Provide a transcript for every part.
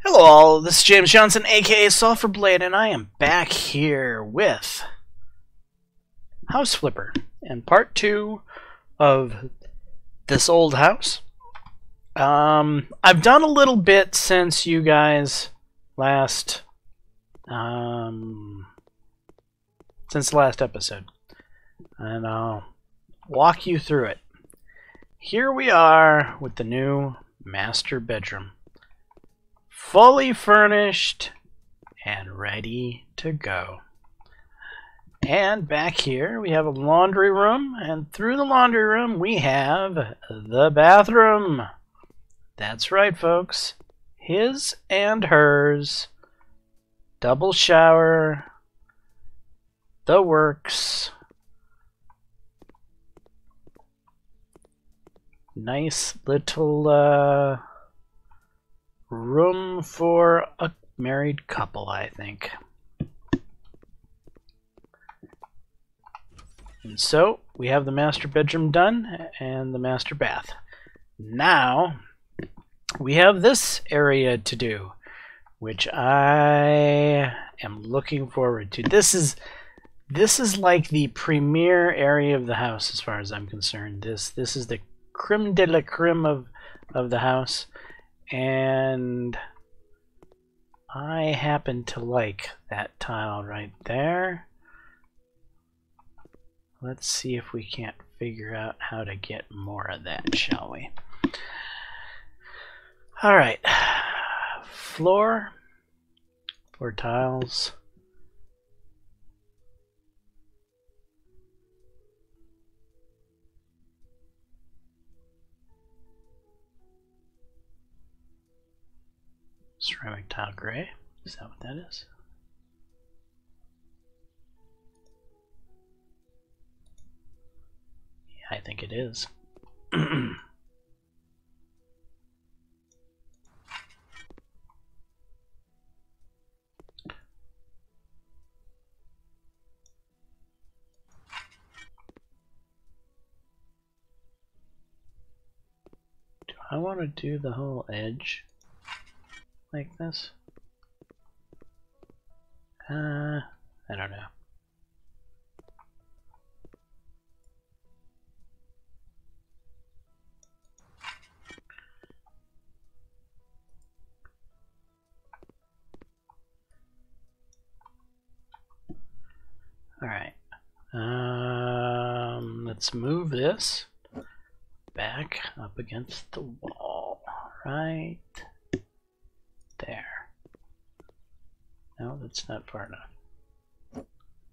Hello all, this is James Johnson, aka Sulfurblade, and I am back here with House Flipper and part 2 of this old house. I've done a little bit since you guys last since the last episode, and I'll walk you through it. Here we are with the new master bedroom. Fully furnished and ready to go. And back here we have a laundry room, and through the laundry room we have the bathroom. That's right, folks. His and hers. Double shower. The works. Nice little room for a married couple, I think. And so we have the master bedroom done and the master bath. Now we have this area to do, which I am looking forward to. This is like the premier area of the house as far as I'm concerned. This is the creme de la creme of the house. And I happen to like that tile right there. Let's see if we can't figure out how to get more of that, shall we? Alright. Floor tiles. Ceramic tile gray. Is that what that is? Yeah, I think it is. Do I want to do the whole edge like this? I don't know. All right. Let's move this back up against the wall, right there. No, that's not far enough.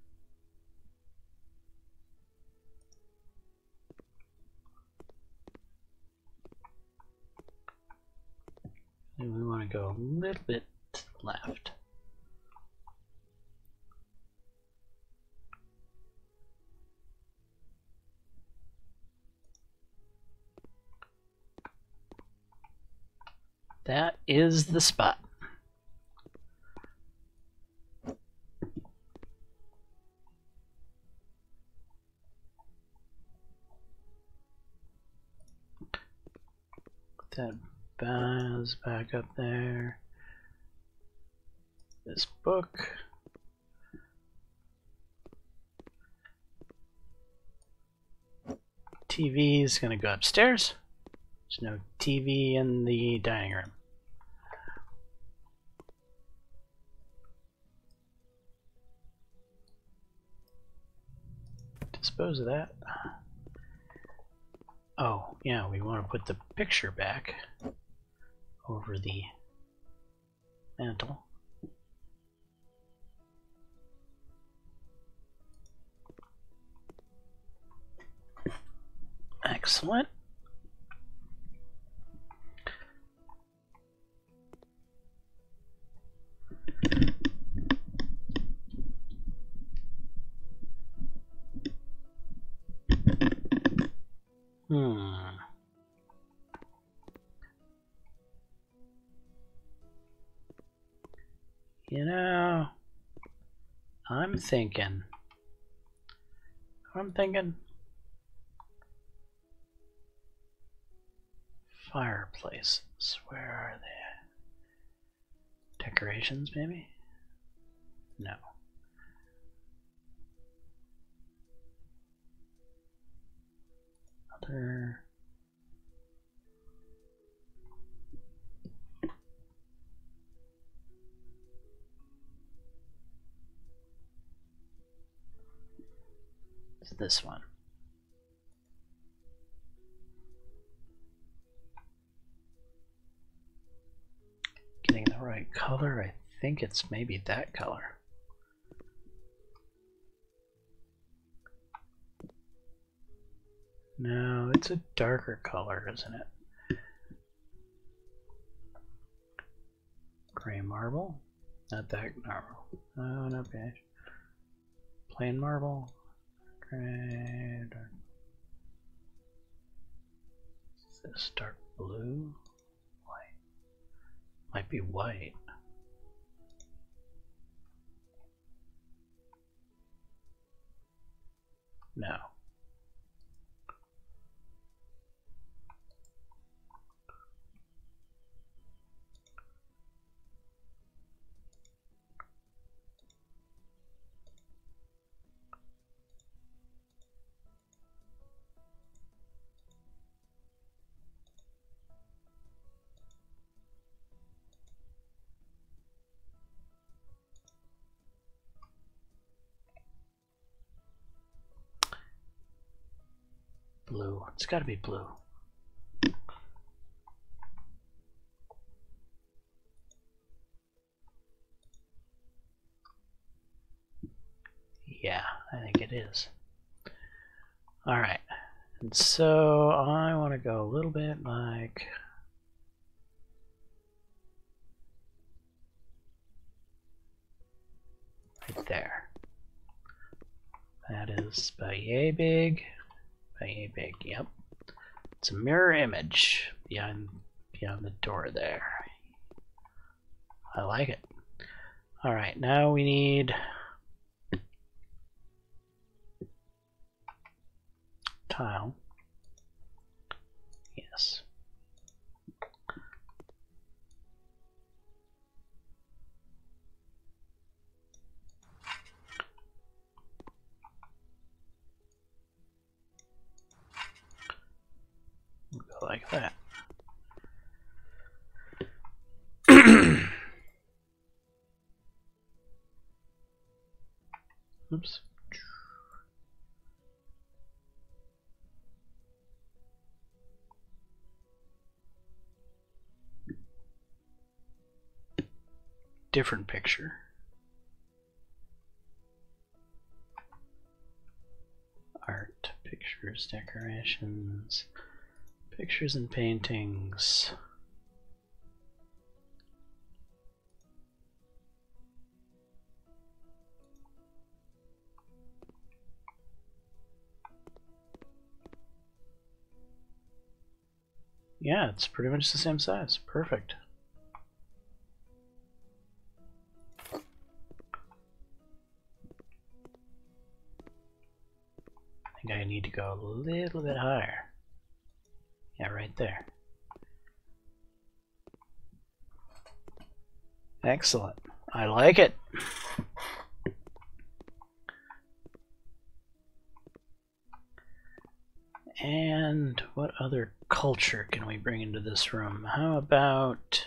And we want to go a little bit to the left. That is the spot. Put that vase back up there. This book. TV is going to go upstairs. There's no TV in the dining room. Dispose of that. Oh, yeah, we want to put the picture back over the mantle. Excellent. You know, I'm thinking fireplaces. Where are they? Decorations, maybe? No. Other. It's this one. Getting the right color, I think it's maybe that color. No, it's a darker color, isn't it? Gray marble? Not that marble. Oh, not beige. Plain marble. Gray. Dark. Is this dark blue? White. Might be white. No. Blue. It's got to be blue. Yeah, I think it is. Alright. And so I want to go a little bit like right there. That is about yay big. Yay big, yep. It's a mirror image behind the door there. I like it. Alright, now we need tile. Yes. We'll go like that. Oops. Different picture. Art, pictures, decorations, pictures and paintings. Yeah, it's pretty much the same size. Perfect. I think I need to go a little bit higher. Yeah, right there. Excellent. I like it. And what other culture can we bring into this room? How about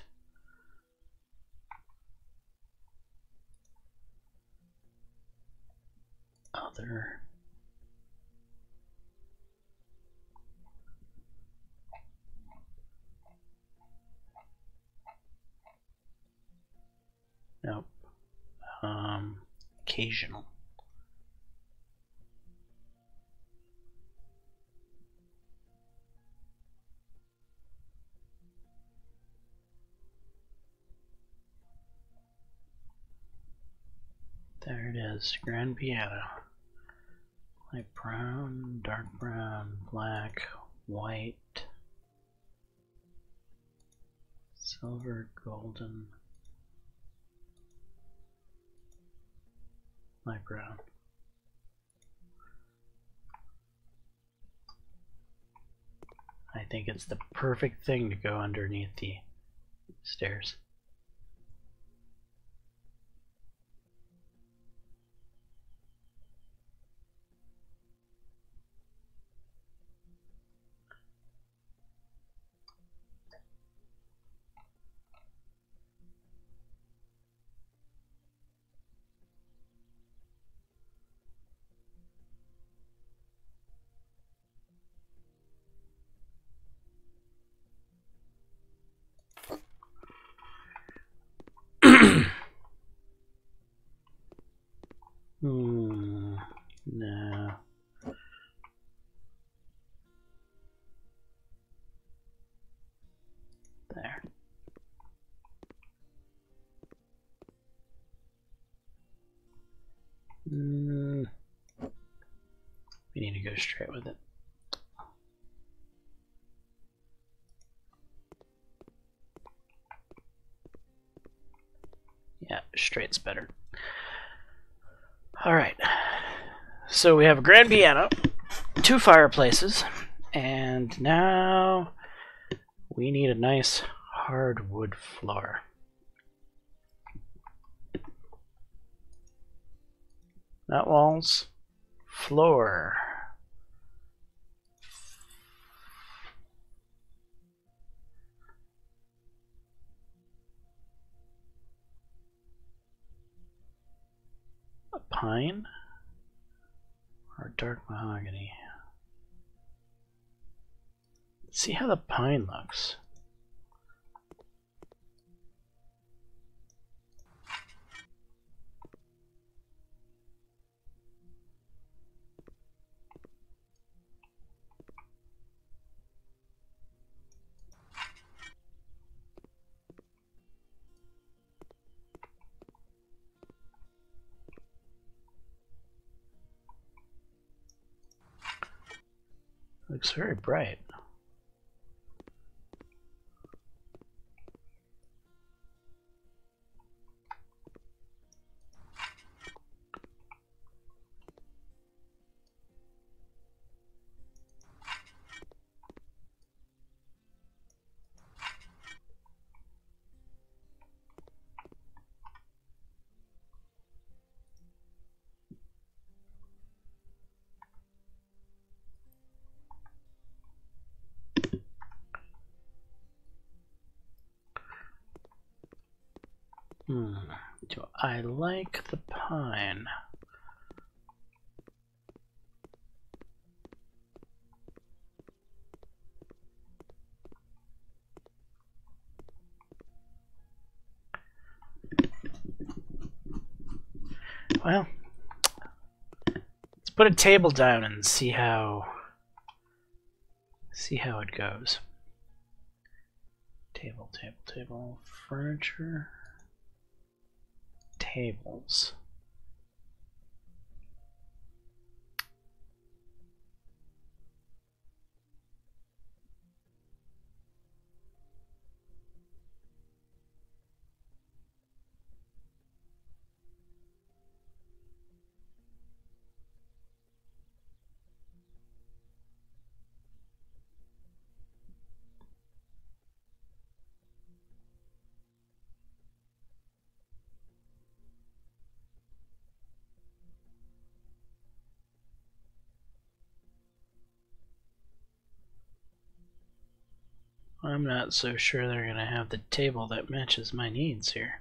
other? Nope. Occasional. There it is, grand piano. Light brown, dark brown, black, white, silver, golden, light brown. I think it's the perfect thing to go underneath the stairs. need to go straight with it. Yeah, straight's better. Alright. So we have a grand piano, 2 fireplaces, and now we need a nice hardwood floor. Not walls, floor. A pine or dark mahogany. Let's see how the pine looks. Looks very bright. Do I like the pine? Well, let's put a table down and see how it goes. Table, furniture, tables. I'm not so sure they're going to have the table that matches my needs here.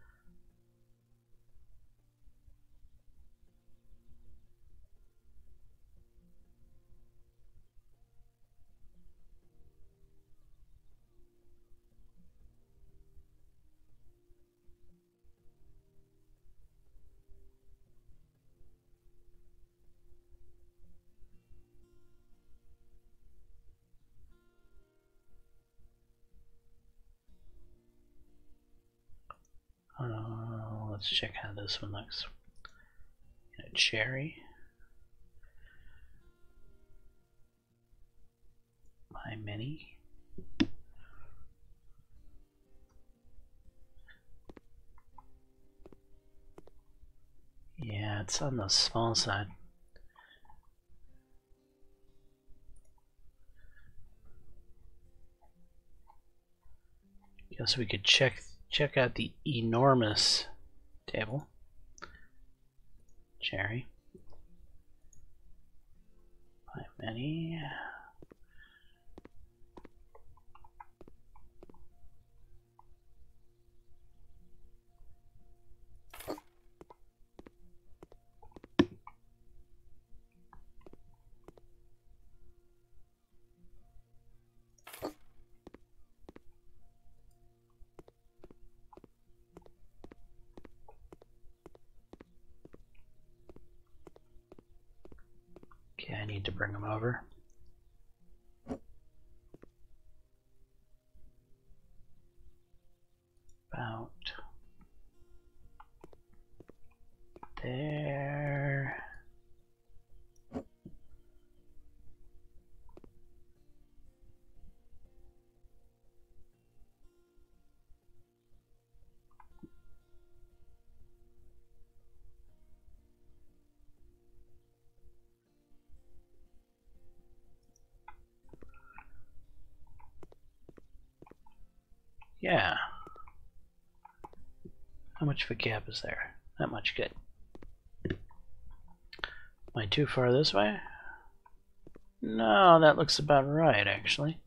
Let's check how this one looks. A cherry. My mini. Yeah, it's on the small side. Guess we could check out the enormous table. Cherry. By many. Okay, I need to bring them over. About there. Yeah. How much of a gap is there? Not much. Good. Am I too far this way? No, that looks about right, actually.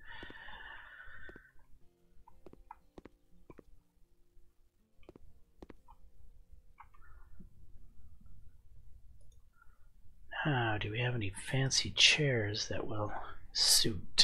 Now, do we have any fancy chairs that will suit?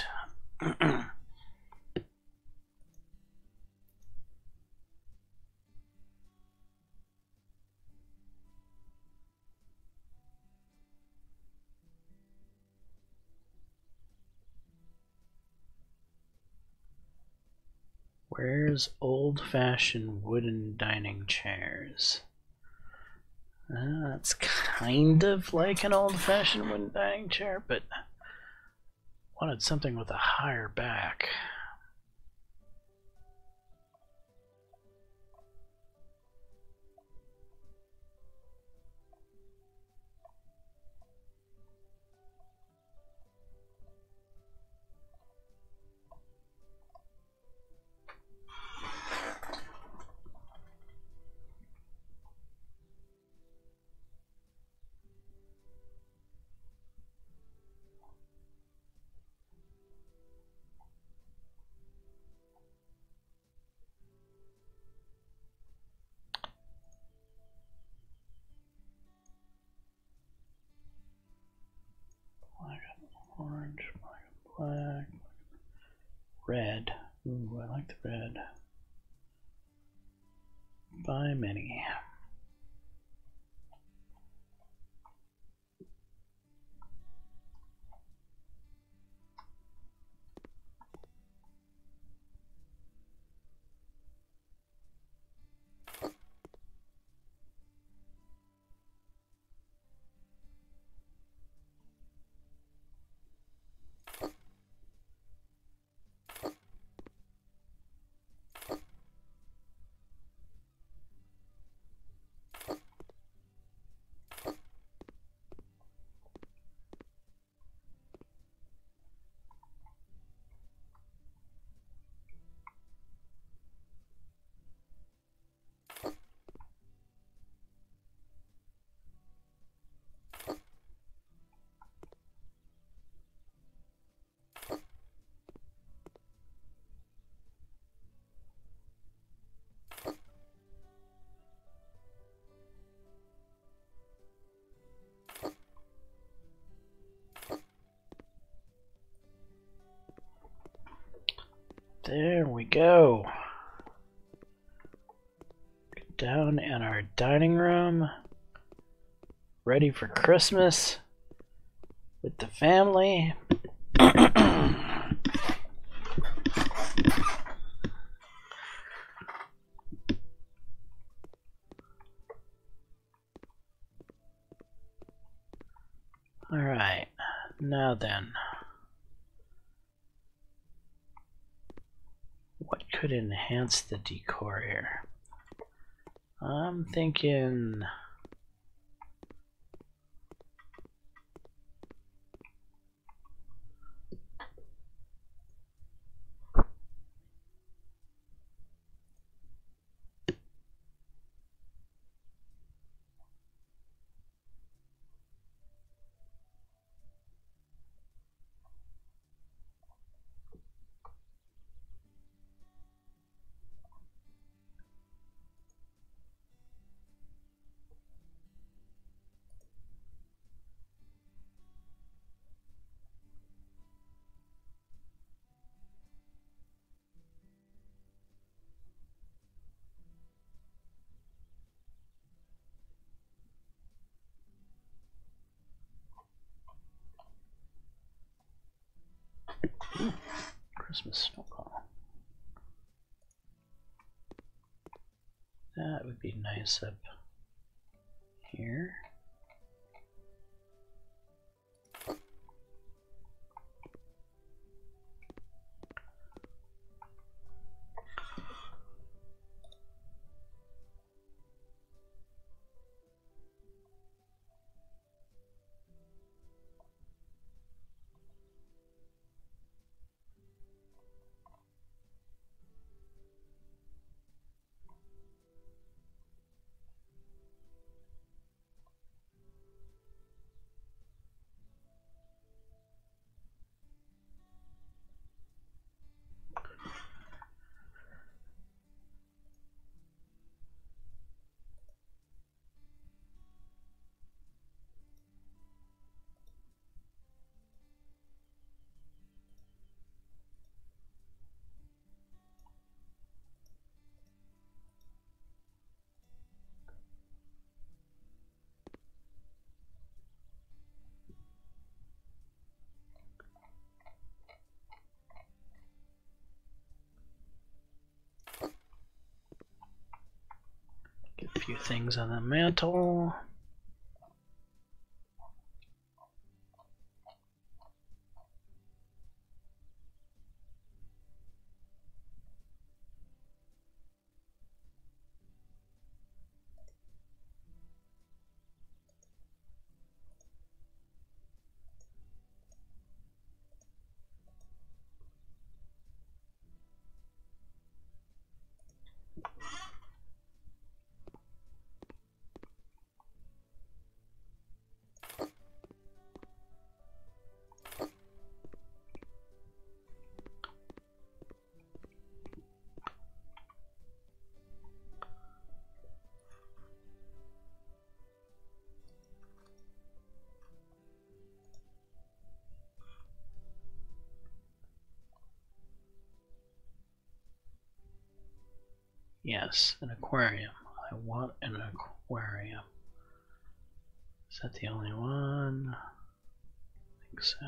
Where's old-fashioned wooden dining chairs? That's kind of like an old-fashioned wooden dining chair, but wanted something with a higher back. Black and orange, black and black, red. Ooh, I like the red. Buy many. There we go. Down in our dining room, ready for Christmas with the family. All right, now then, what could enhance the decor here? I'm thinking Christmas snowball. That would be nice up here. few things on the mantle. Yes, an aquarium. I want an aquarium. Is that the only one? I think so.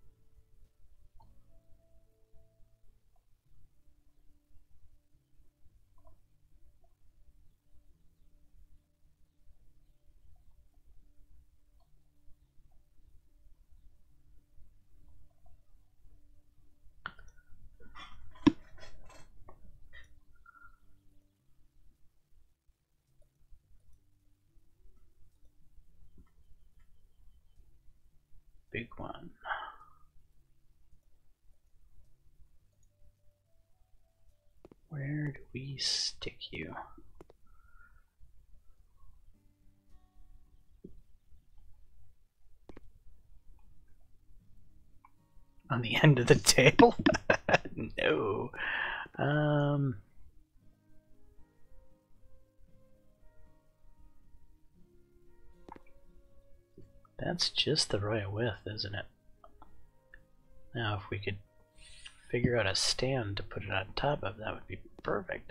Big one. Where do we stick you? On the end of the table? No. That's just the right width, isn't it? Now, if we could figure out a stand to put it on top of, that would be perfect.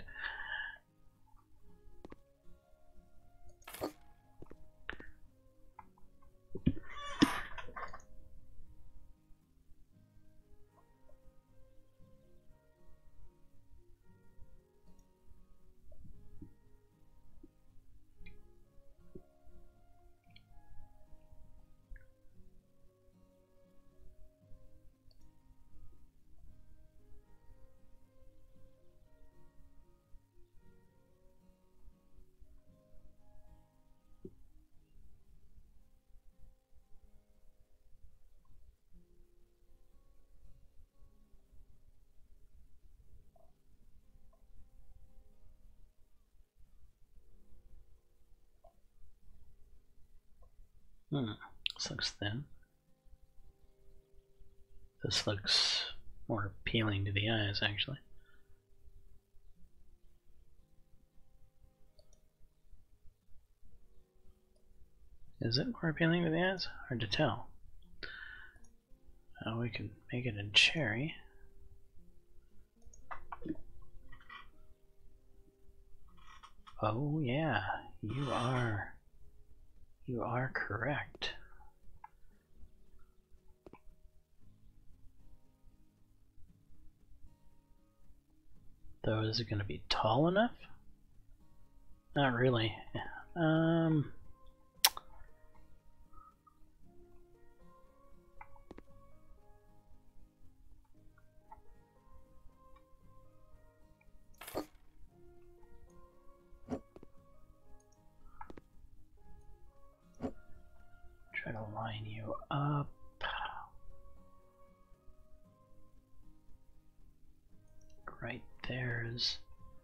This looks thin. This looks more appealing to the eyes, actually. Is it more appealing to the eyes? Hard to tell. We can make it in cherry. Oh yeah, you are correct. Though, is it going to be tall enough? Not really. Try to line you up. Right there's.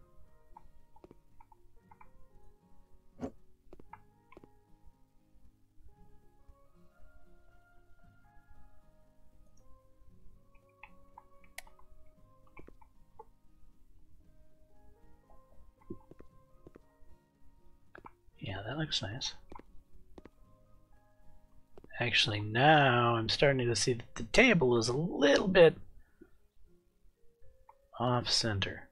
Yeah, that looks nice. Actually, now I'm starting to see that the table is a little bit off center.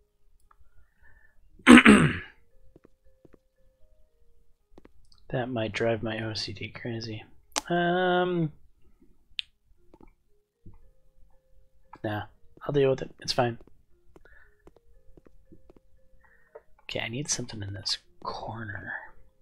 That might drive my OCD crazy. Nah, I'll deal with it. It's fine. Okay, I need something in this corner.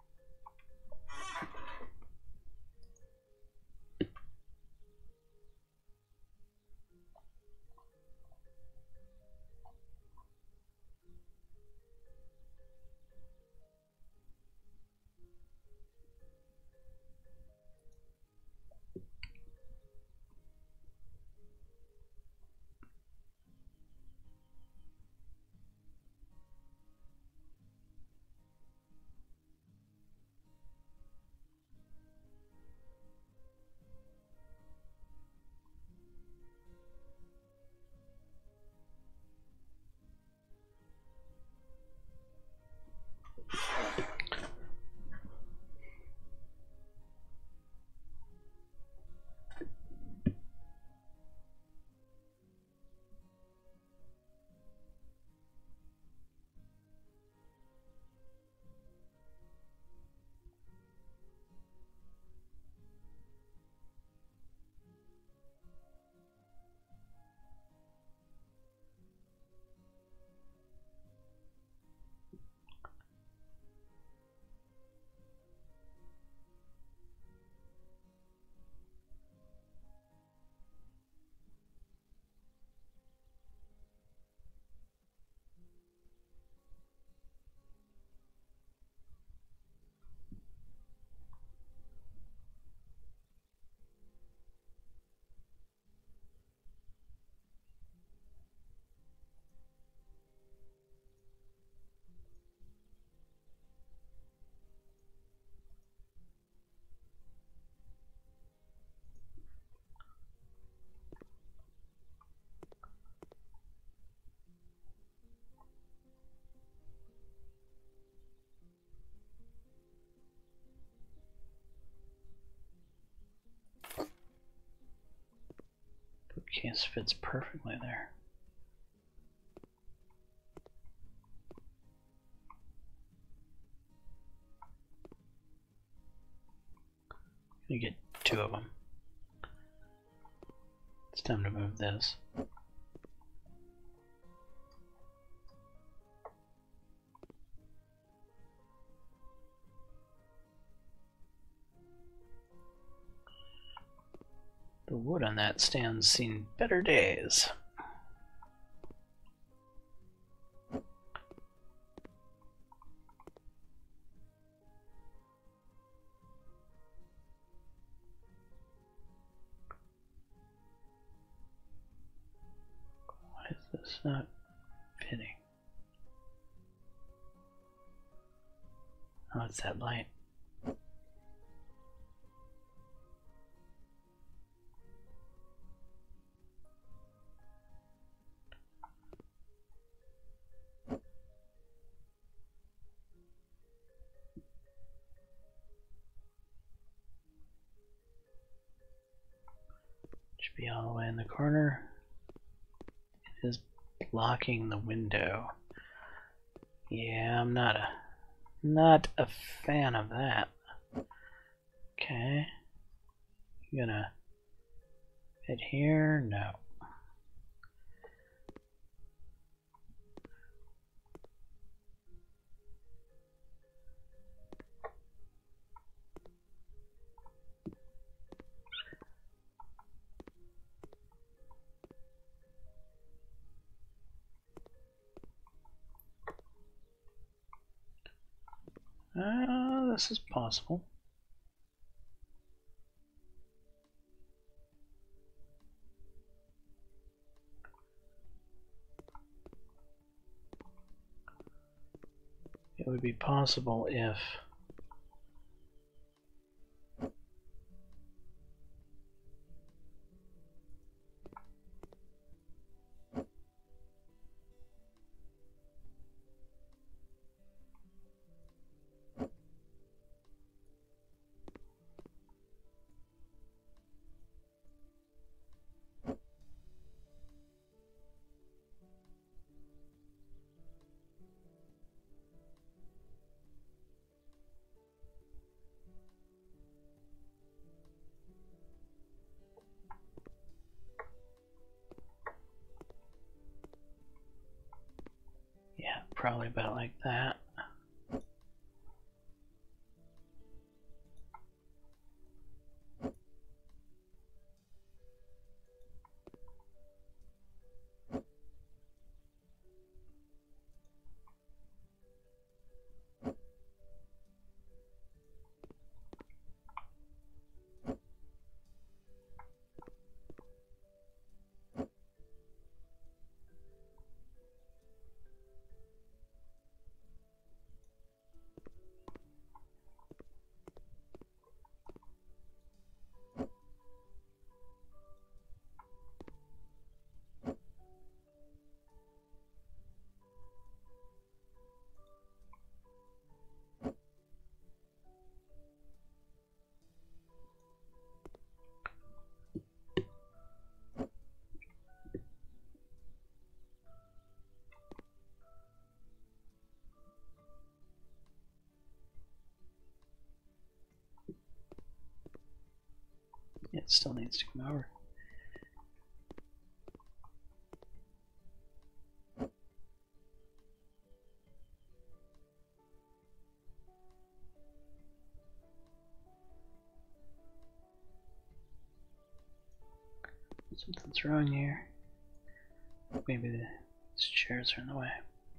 Bookcase fits perfectly there. You get two of them. It's time to move this. The wood on that stand's seen better days. Why is this not fitting? Oh, it's that light. Should be all the way in the corner. It is blocking the window. Yeah, I'm not a fan of that. Okay. You gonna fit here? No. This is possible. It would be possible if probably about like that. It still needs to come over. Something's wrong here. Maybe these chairs are in the way.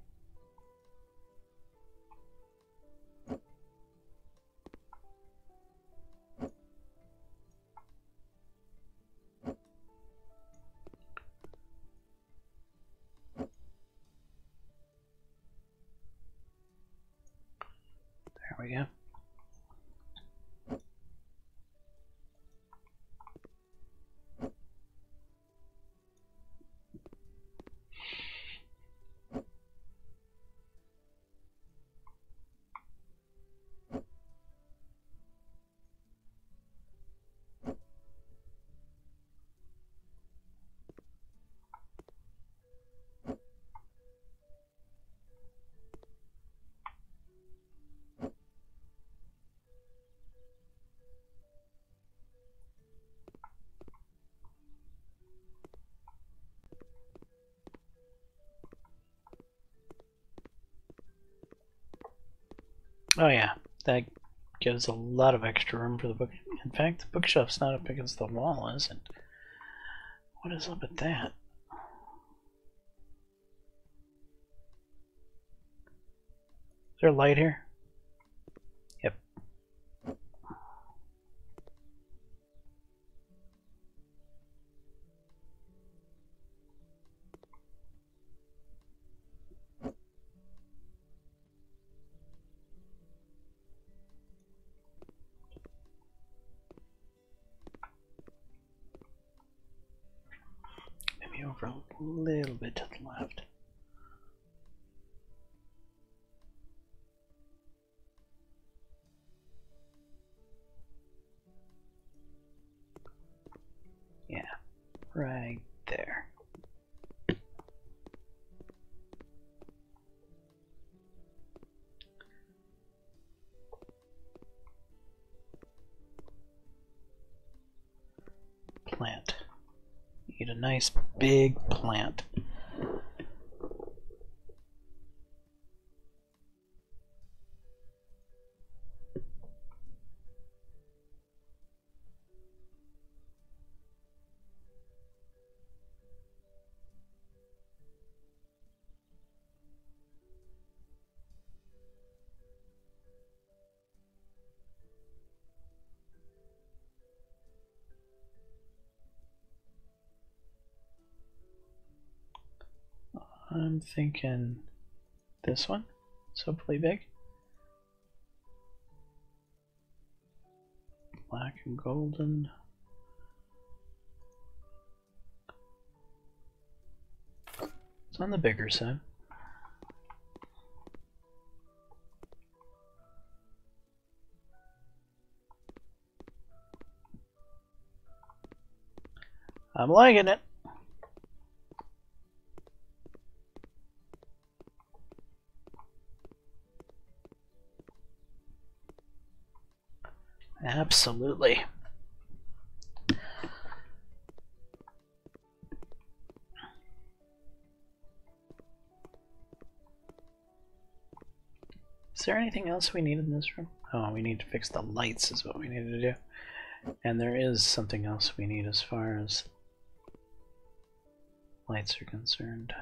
There we go. Oh yeah, that gives a lot of extra room for the book. In fact, the bookshelf's not up against the wall, is it? What is up with that? Is there a light here? Yep. Maybe over a little bit to the left. Yeah, right there. Plant. Need a nice big plant. I'm thinking this one. It's hopefully big. Black and golden. It's on the bigger side. I'm liking it. Absolutely. Is there anything else we need in this room? Oh, we need to fix the lights is what we need to do. And there is something else we need as far as lights are concerned.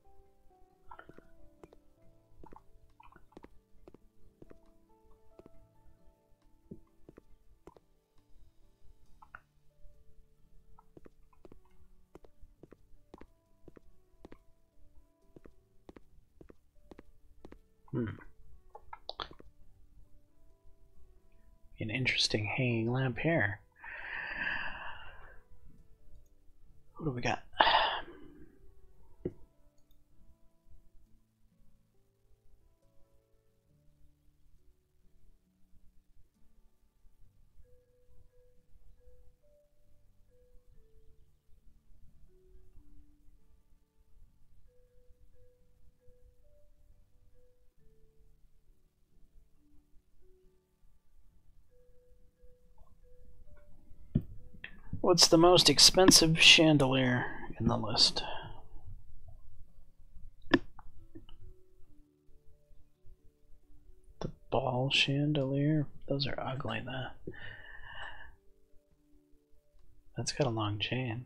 An interesting hanging lamp here. What do we got? What's the most expensive chandelier in the list? The ball chandelier? Those are ugly, though. That's got a long chain.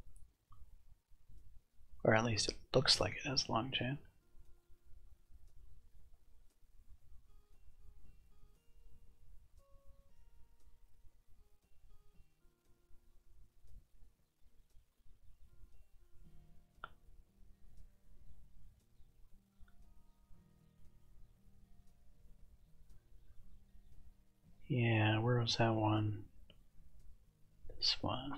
Or at least it looks like it has a long chain. Yeah, where was that one? This one.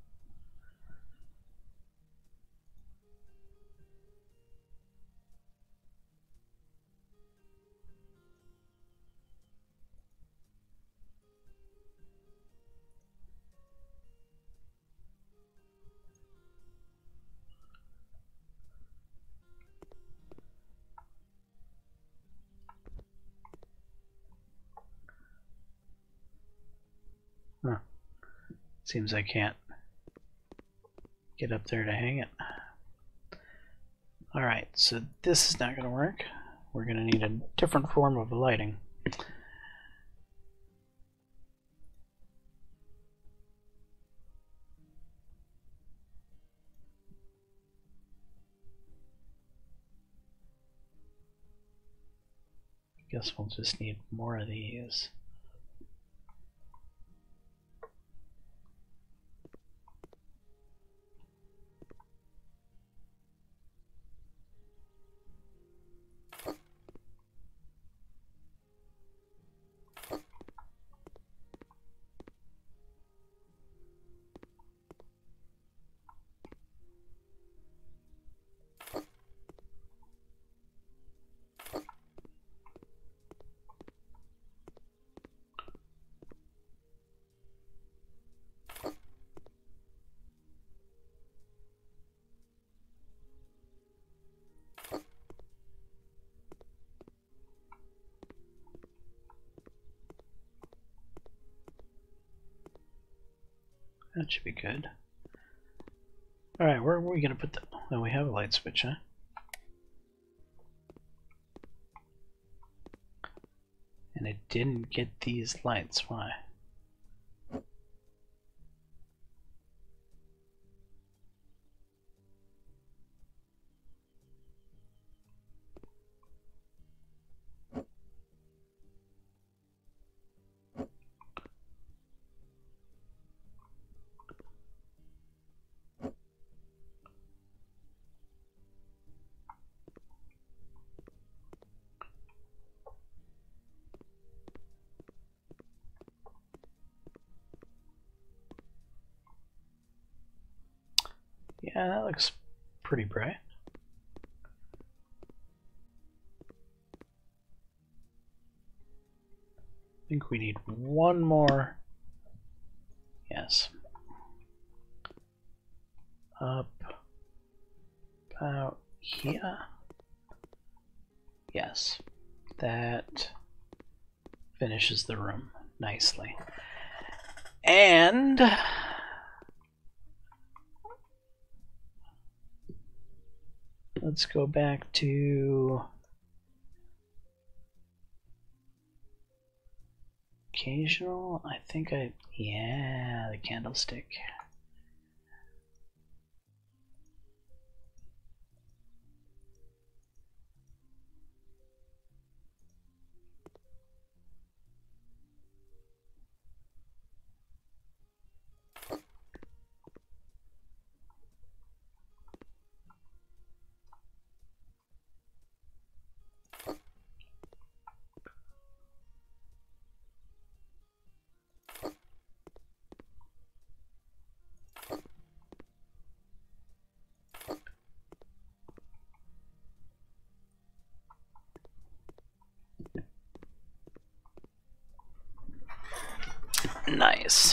Huh. Seems I can't get up there to hang it. Alright, so this is not going to work. We're going to need a different form of lighting. Guess we'll just need more of these. That should be good. Alright, where are we going to put the... Oh, we have a light switch, huh? And it didn't get these lights. Why? Yeah, that looks pretty bright. I think we need one more. Yes. Up about here. Yes. That finishes the room nicely. And let's go back to occasional. I think yeah, the candlestick. Nice.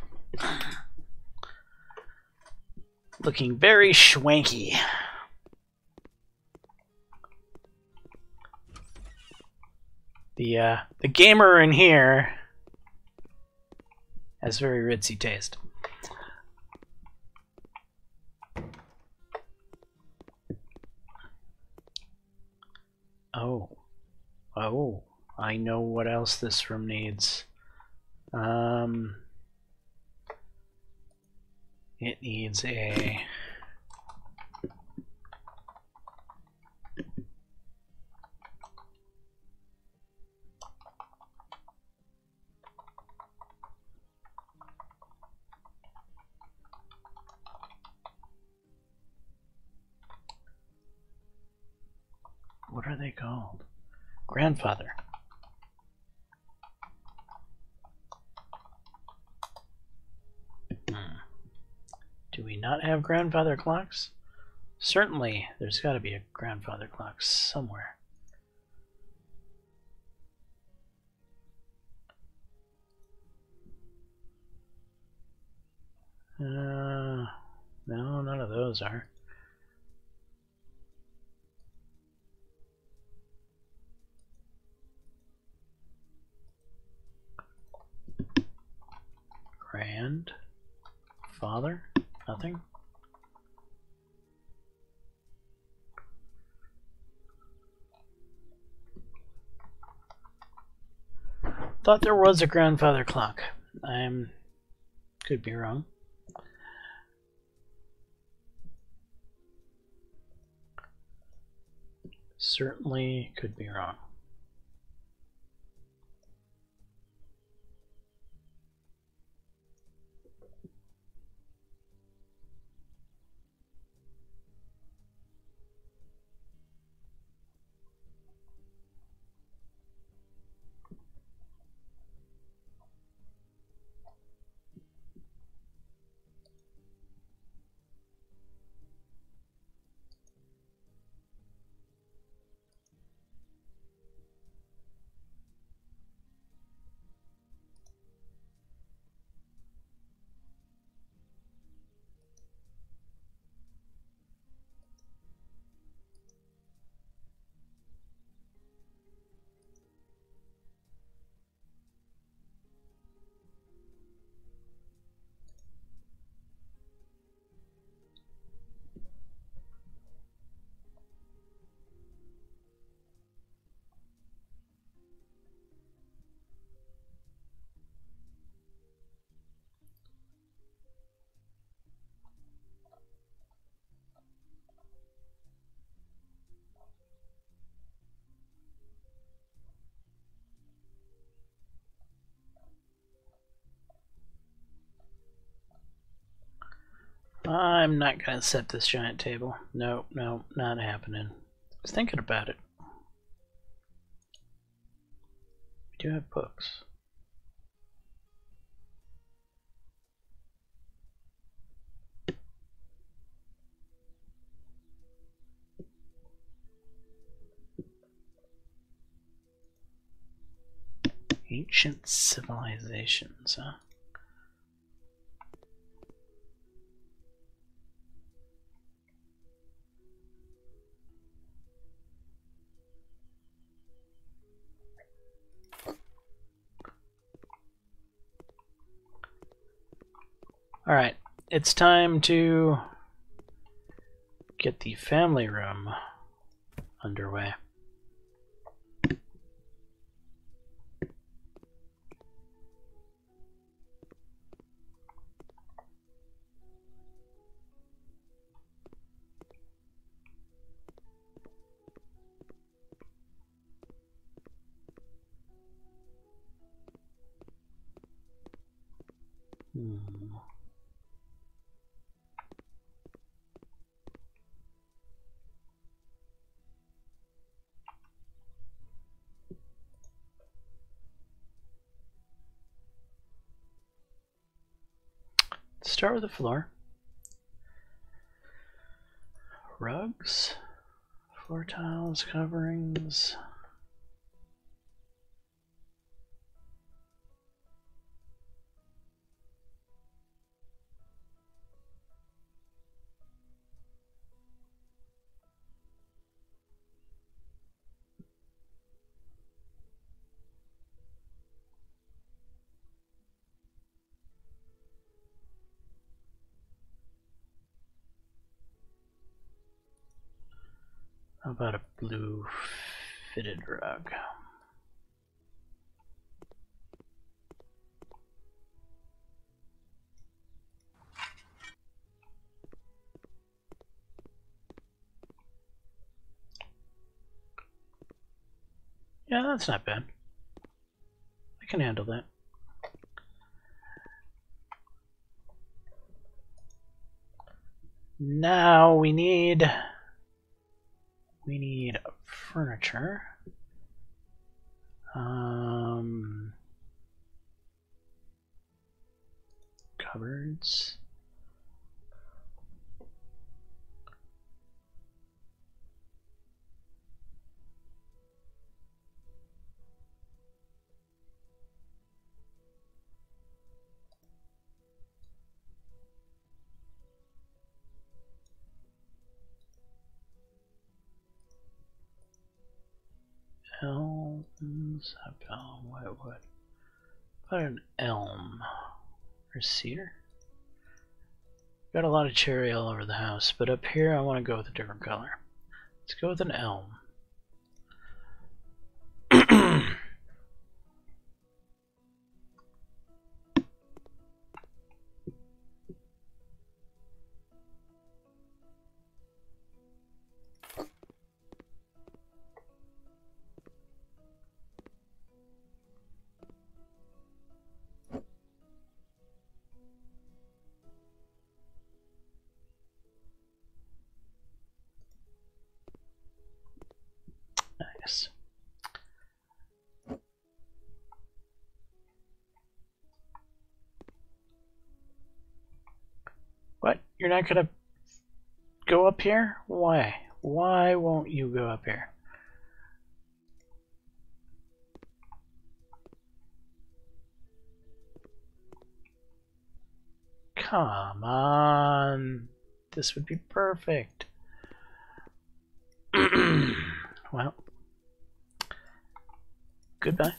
Looking very schwanky. The gamer in here has very ritzy taste. Oh, I know what else this room needs. It needs a... What are they called? Grandfather. Do we not have grandfather clocks? Certainly, there's got to be a grandfather clock somewhere. No, none of those are. Grandfather? Nothing? Thought there was a grandfather clock. Could be wrong. Certainly could be wrong. I'm not gonna set this giant table. No, not happening. I was thinking about it. We do have books. Ancient civilizations, huh? Alright, it's time to get the family room underway. Start with the floor. Rugs, floor tiles, coverings. How about a blue fitted rug? Yeah, that's not bad. I can handle that. Now we need furniture. Cupboards. Elms, elm, whitewood. What an elm or cedar? Got a lot of cherry all over the house, but up here I want to go with a different color. Let's go with an elm. Nice. What? You're not gonna go up here? Why? Why won't you go up here? Come on. This would be perfect. Well, goodbye.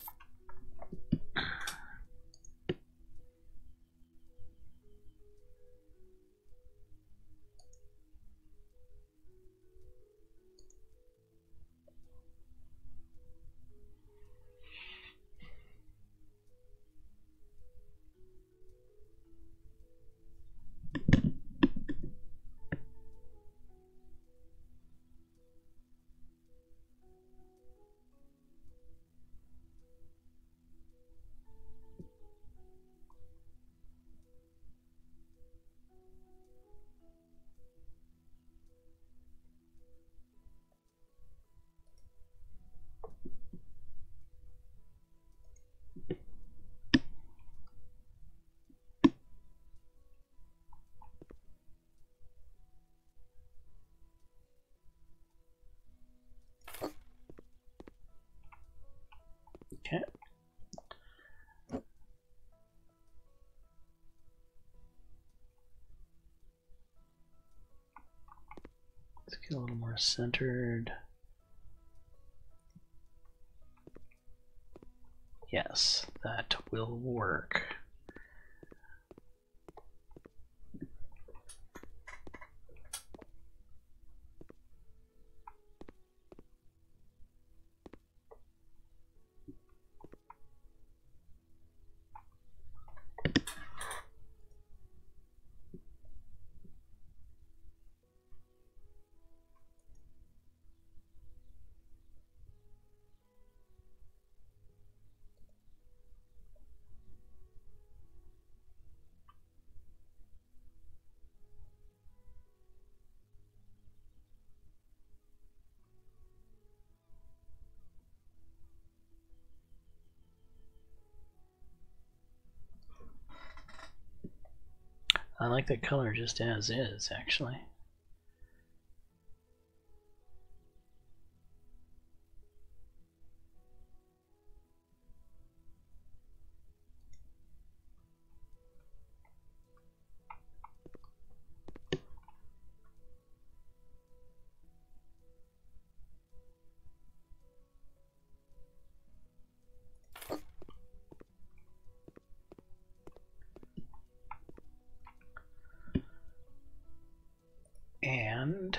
Okay. Let's get a little more centered. Yes, that will work. I like that color just as is, actually. And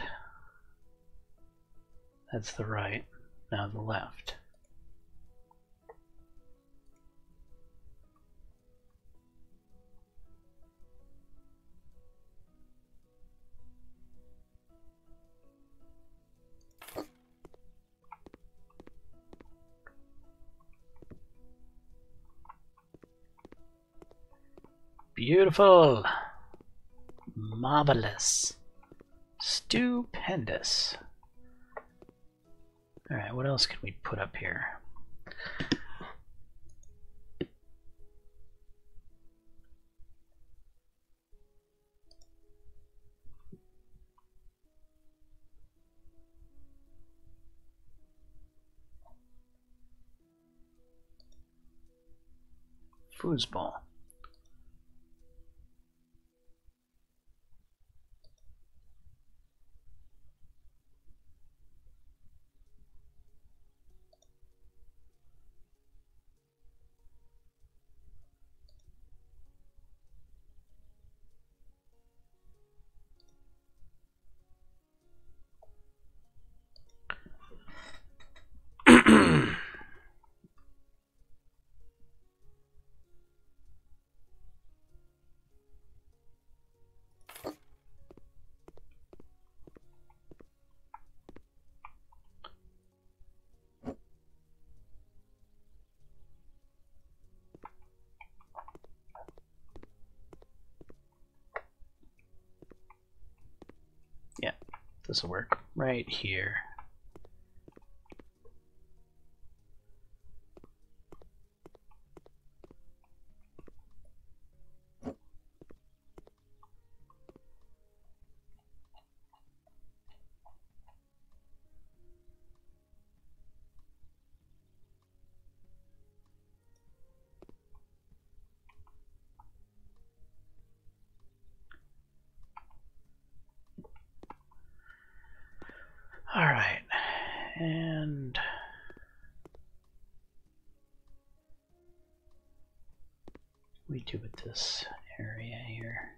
that's the right, now the left. Beautiful. Marvelous. Stupendous. Alright, what else can we put up here? Foosball. Yeah, this will work right here. All right, and we do with this area here.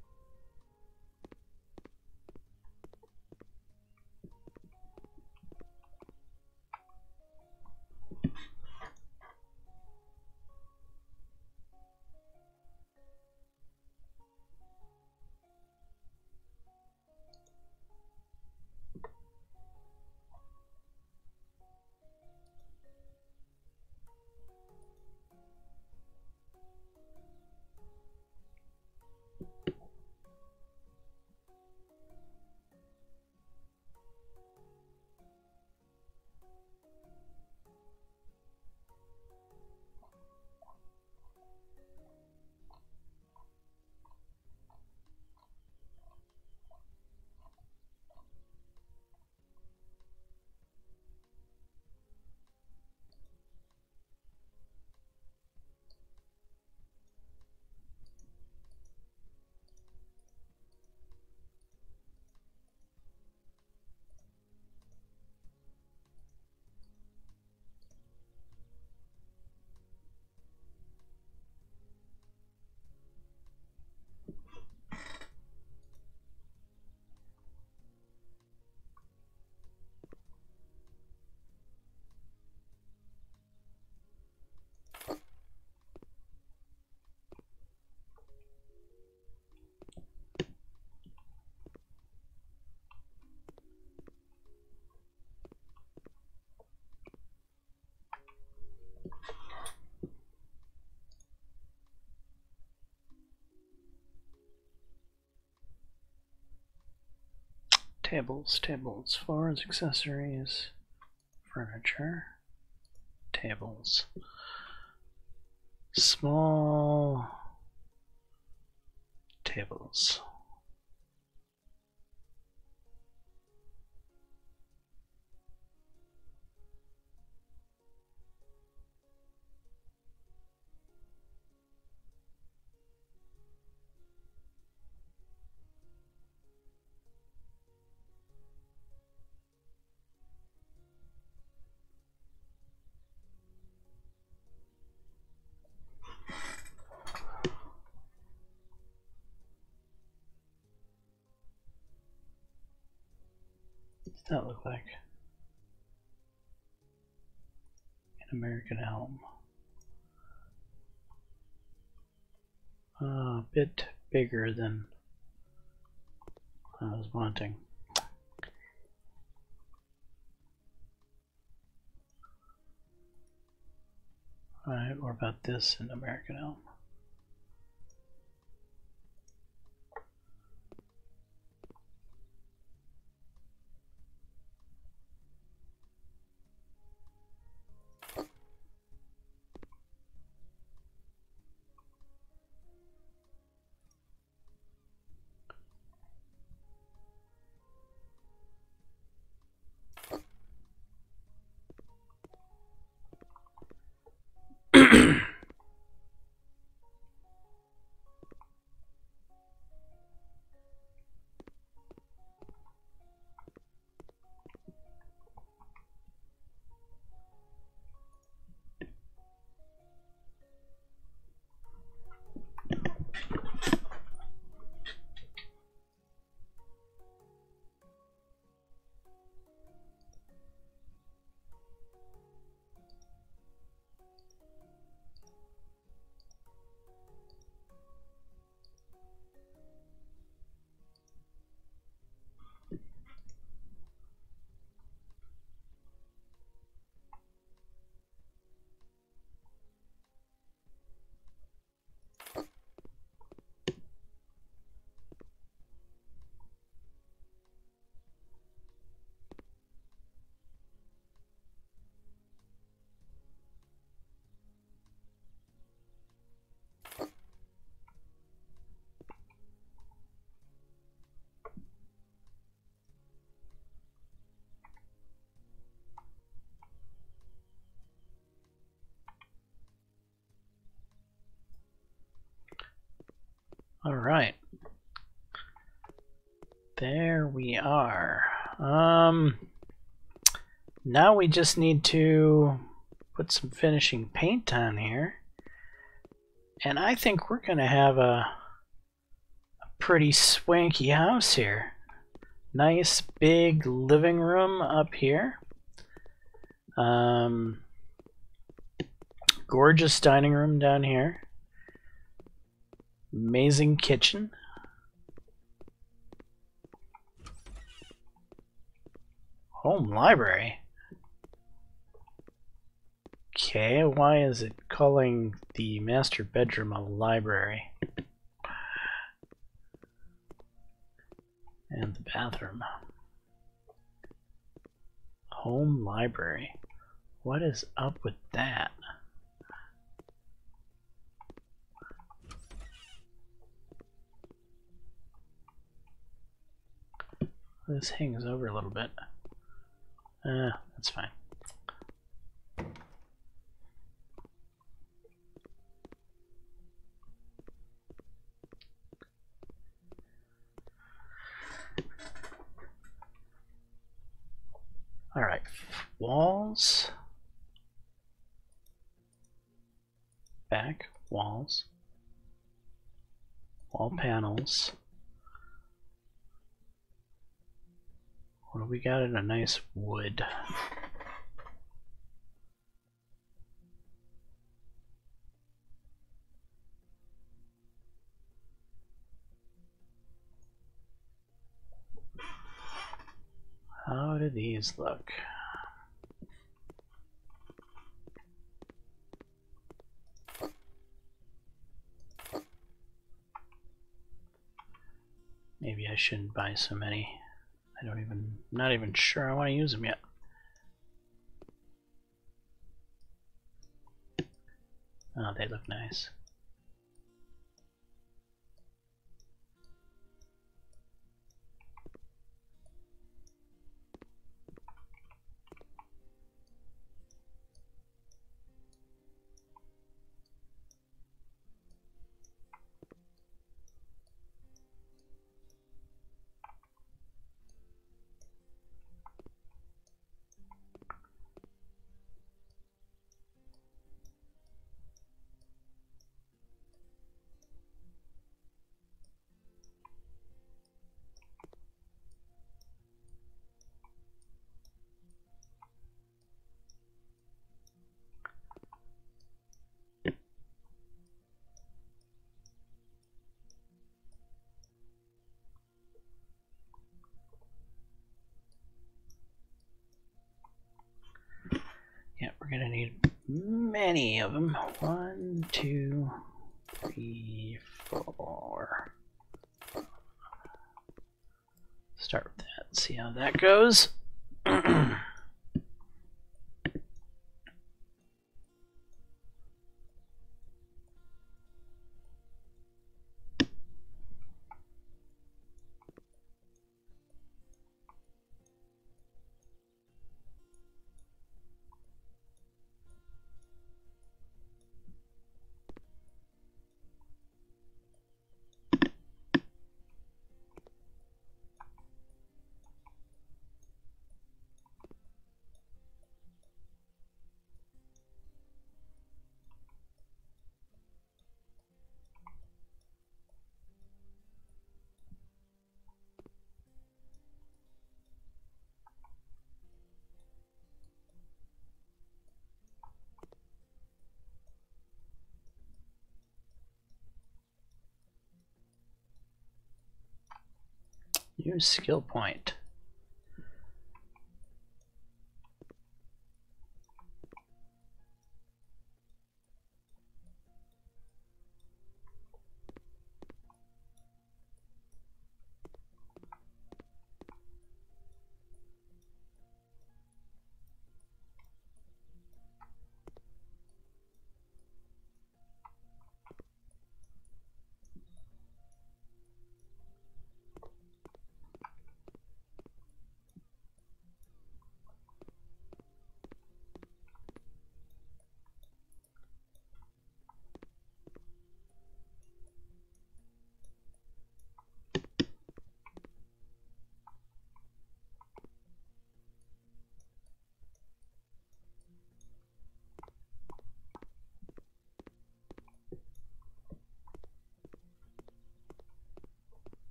Tables, tables, floors, accessories, furniture, tables, small tables. What's that look like? An American elm. A bit bigger than I was wanting. Alright, what about this in American elm? Alright. There we are. Now we just need to put some finishing paint on here. And I think we're going to have a pretty swanky house here. Nice big living room up here. Gorgeous dining room down here. Amazing kitchen. Home library. Okay, why is it calling the master bedroom a library? And the bathroom. Home library. What is up with that? This hangs over a little bit. That's fine. All right, walls, back walls, wall panels. What do we got in a nice wood? How do these look? Maybe I shouldn't buy so many. I'm not even sure I want to use them yet. Oh, they look nice. Yeah, we're gonna need many of them. 1, 2, 3, 4. Start with that. See how that goes. Use skill point.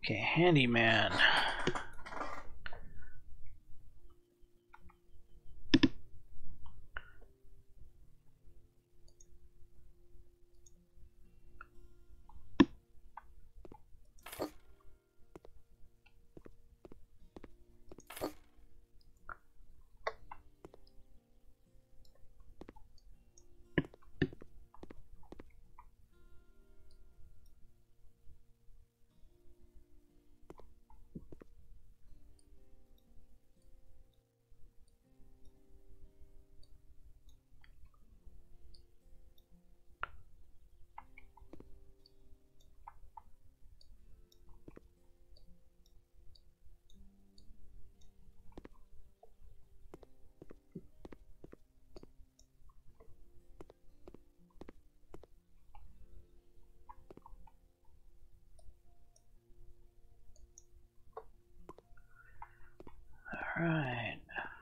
Okay, handyman. All right.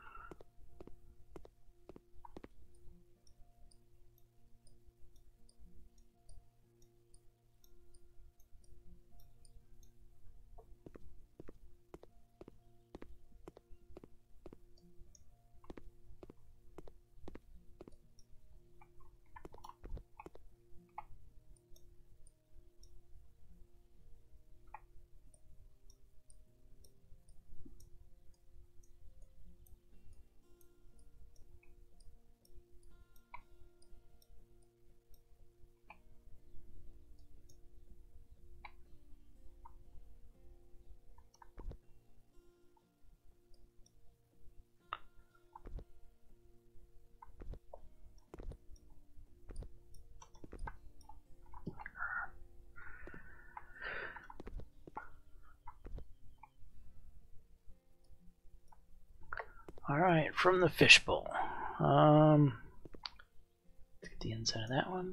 All right, from the fishbowl. Let's get the inside of that one.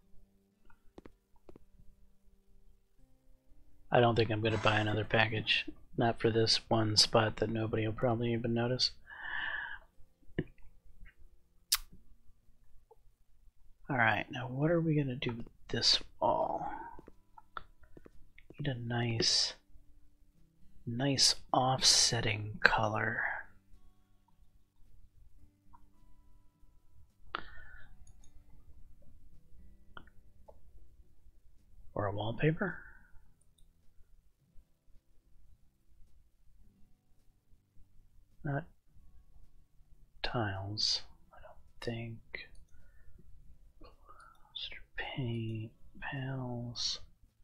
I don't think I'm going to buy another package. Not for this one spot that nobody will probably even notice. Alright, now what are we going to do with this wall? Need a nice offsetting color. Or a wallpaper? Not tiles, I don't think. Paint, panels.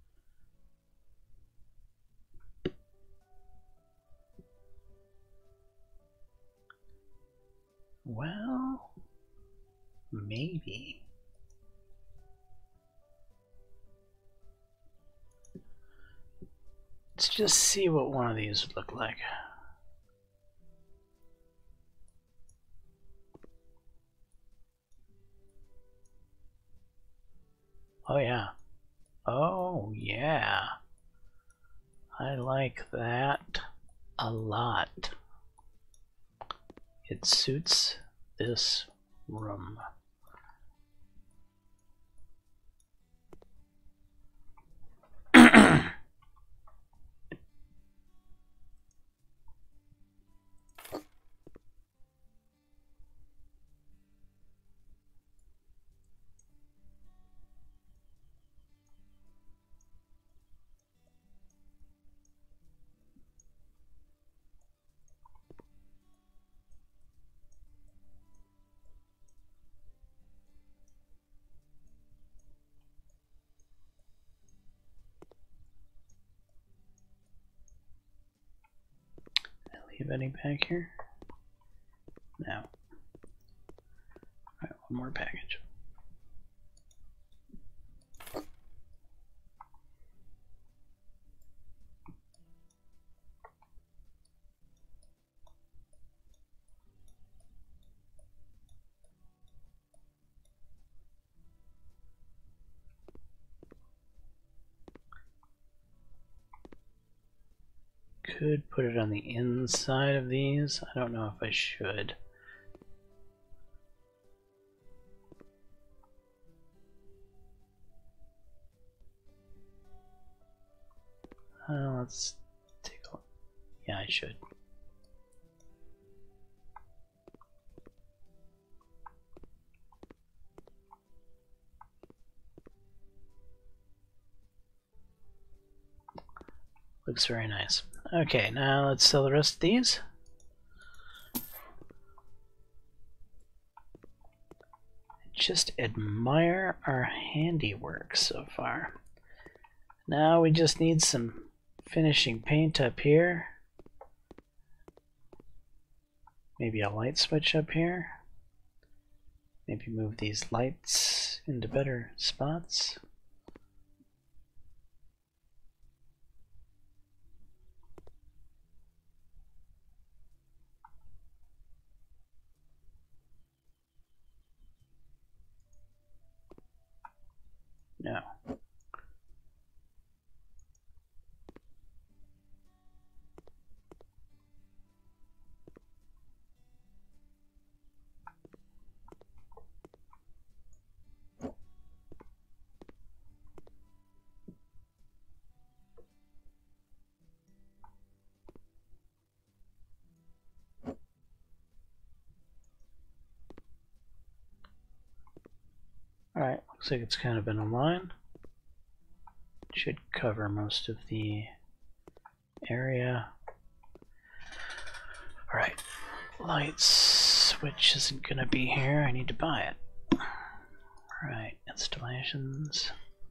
Well, maybe. Let's just see what one of these would look like. Oh yeah. Oh yeah. I like that a lot. It suits this room. Leave any back here? No. Alright, one more package. Could put it on the inside of these. I don't know if I should. Let's take a look. Yeah, I should. Looks very nice. Okay, now let's sell the rest of these. Just admire our handiwork so far. Now we just need some finishing paint up here. Maybe a light switch up here. Maybe move these lights into better spots. No. Alright, looks like it's kind of been a line. Should cover most of the area. Alright, light switch isn't gonna be here, I need to buy it. Alright, installations.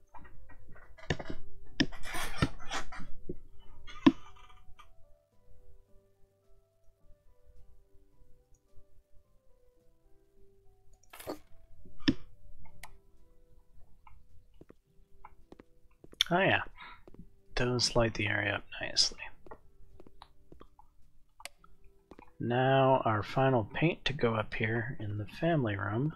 Oh yeah, those light the area up nicely. Now our final paint to go up here in the family room.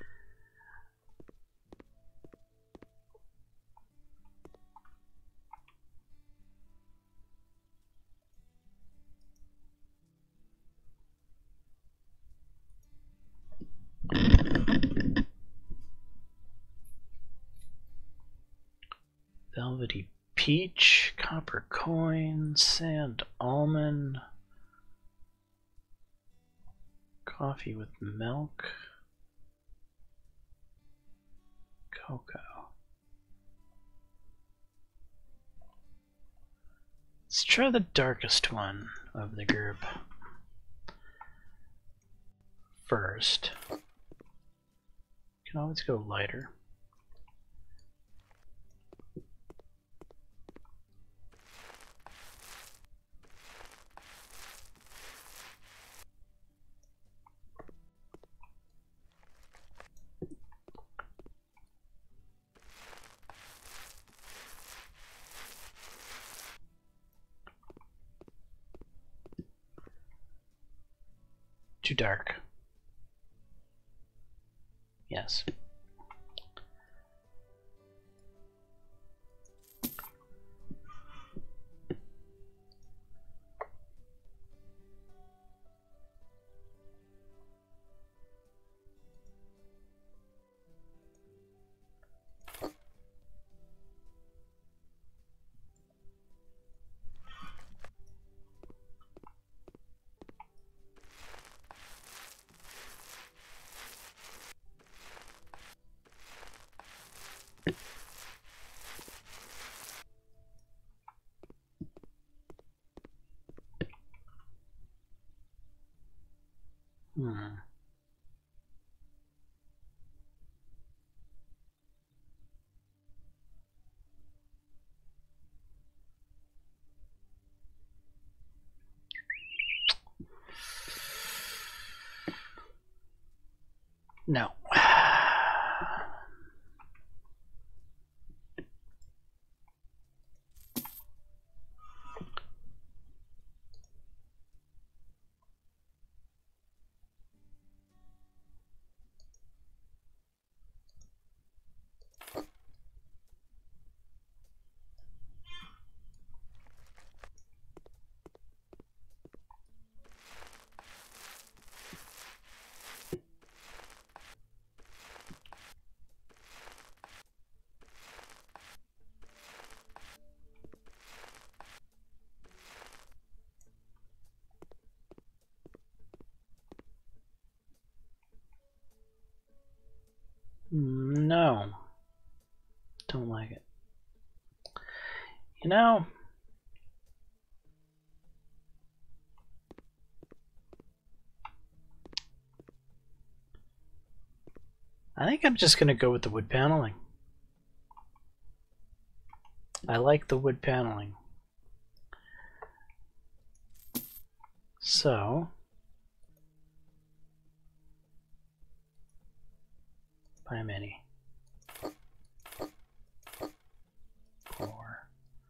Velvety peach, copper coin, sand almond, coffee with milk, cocoa. Let's try the darkest one of the group first. You can always go lighter. Too dark. Yes. No. no. Don't like it. You know, I think I'm just going to go with the wood paneling. I like the wood paneling. So, by many. 4.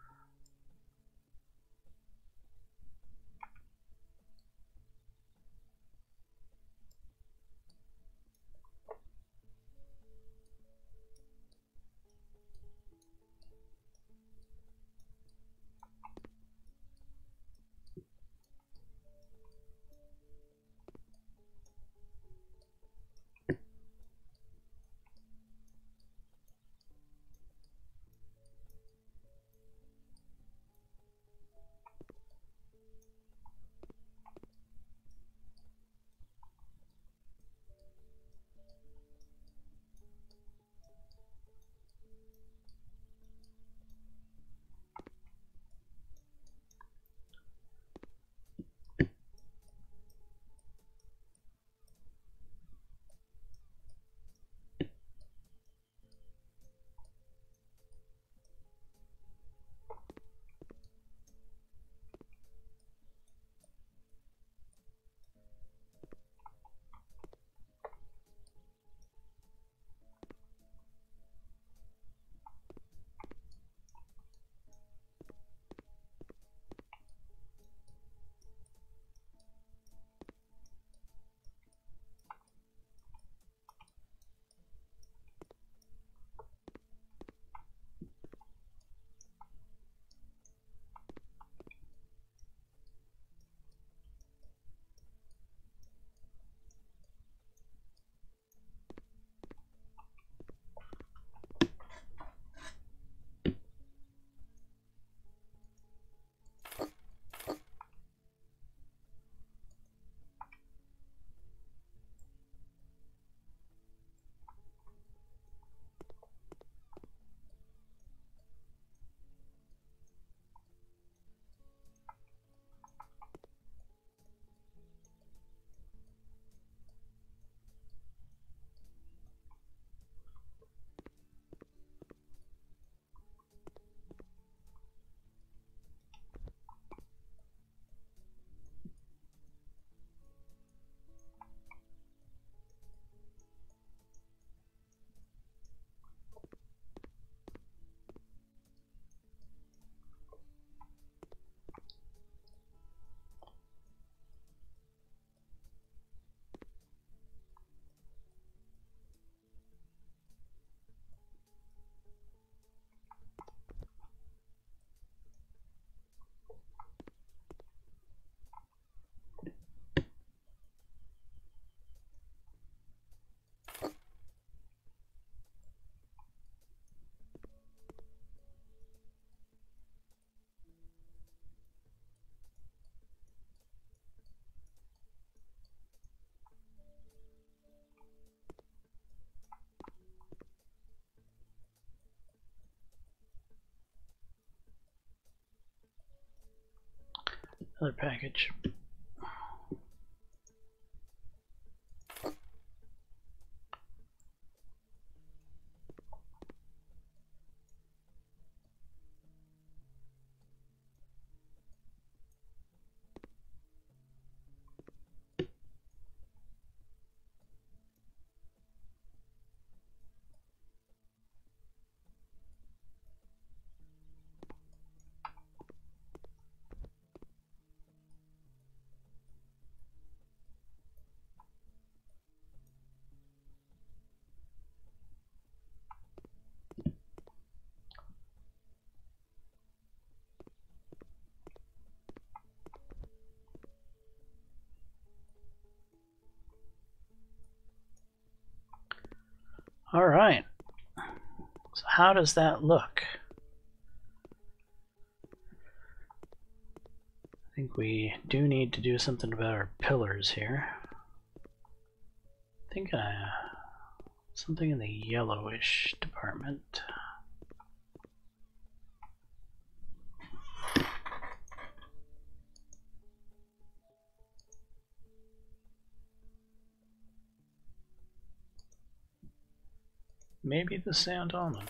Another package. All right. So how does that look? I think we do need to do something about our pillars here. I think Something in the yellowish department. Maybe the sand almond.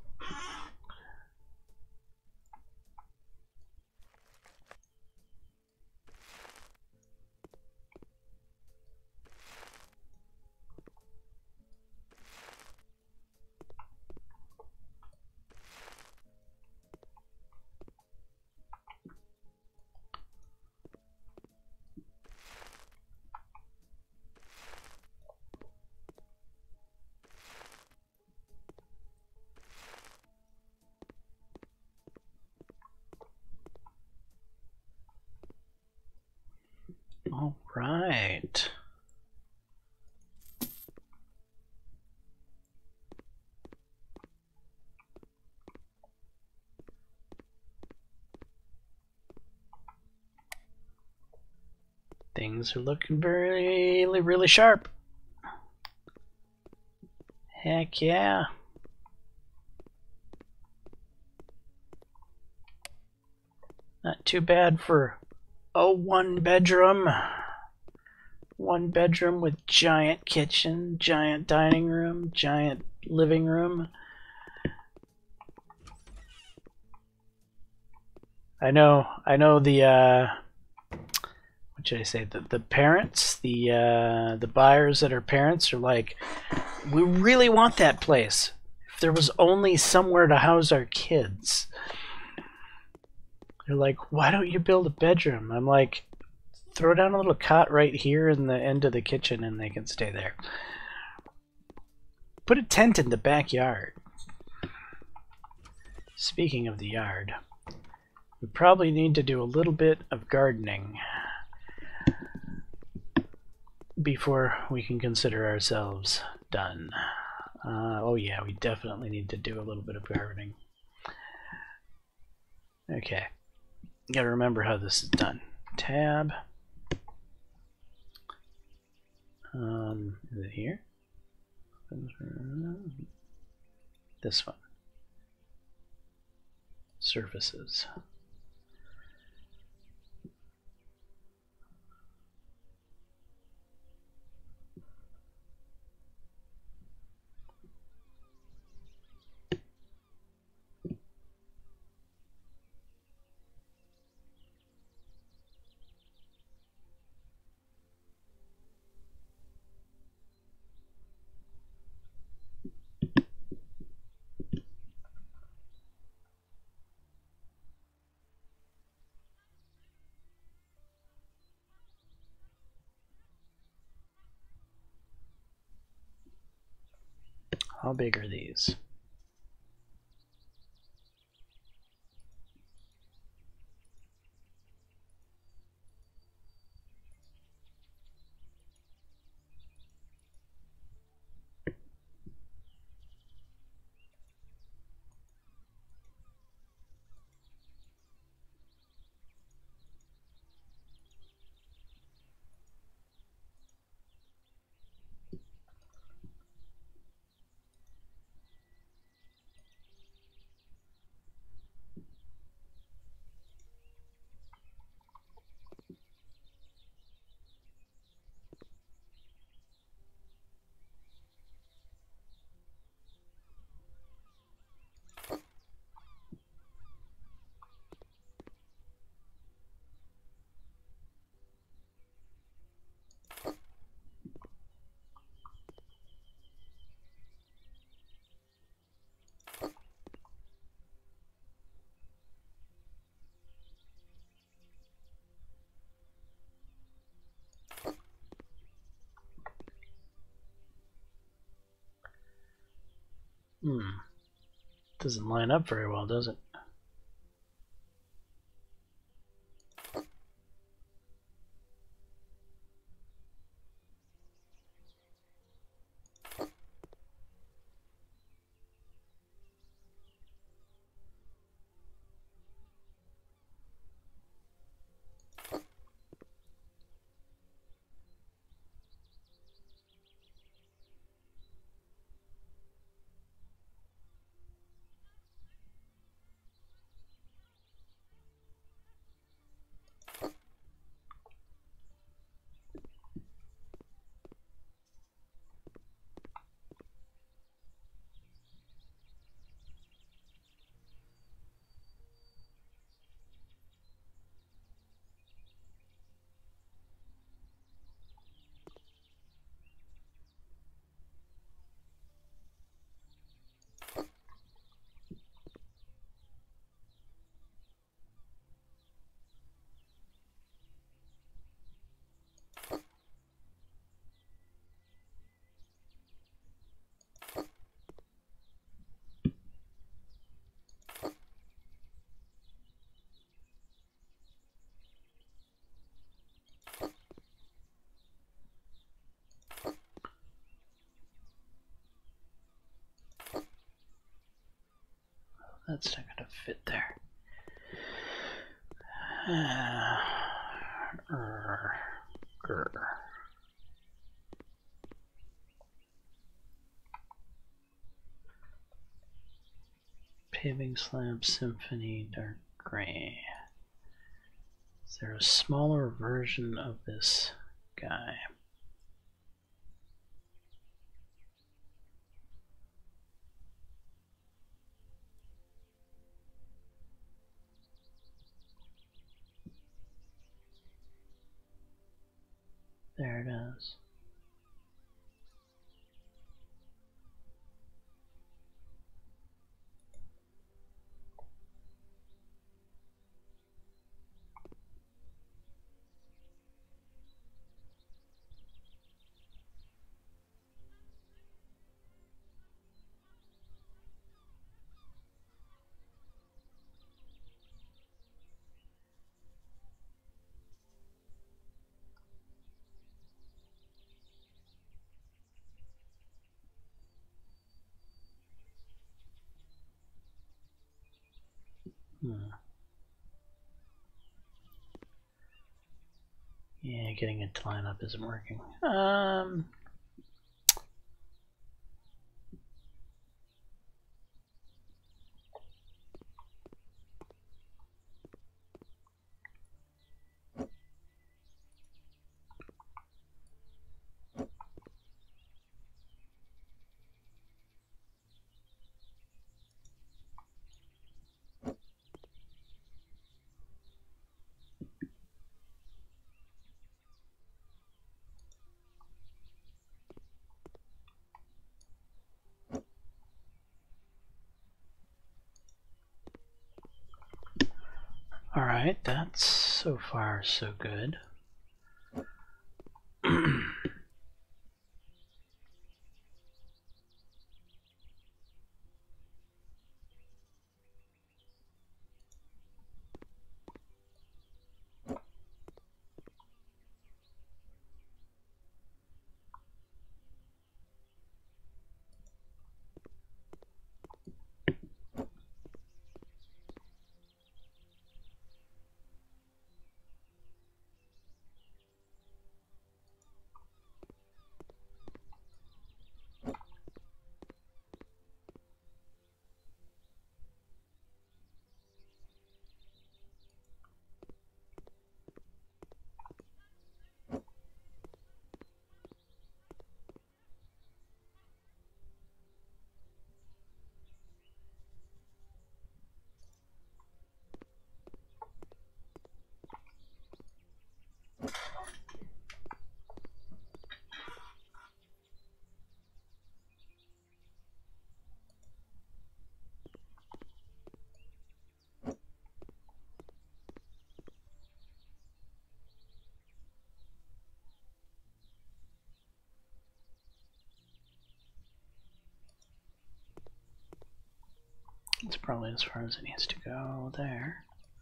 All right. Things are looking really sharp. Heck yeah. Not too bad for a one bedroom. One bedroom with giant kitchen, giant dining room, giant living room. I know the what should I say? The parents, the buyers that are parents are like, we really want that place. If there was only somewhere to house our kids. They're like, why don't you build a bedroom? I'm like, throw down a little cot right here in the end of the kitchen and they can stay there. Put a tent in the backyard. Speaking of the yard, we probably need to do a little bit of gardening before we can consider ourselves done. Oh yeah, we definitely need to do a little bit of gardening. Okay, gotta remember how this is done. Tab. Is it here? This one. Surfaces. How big are these? Doesn't line up very well, does it? That's not gonna fit there. Paving slab, symphony, dark gray. Is there a smaller version of this guy? There it is. Yeah, getting it to line up isn't working. Alright, that's so far so good. It's probably as far as it needs to go there.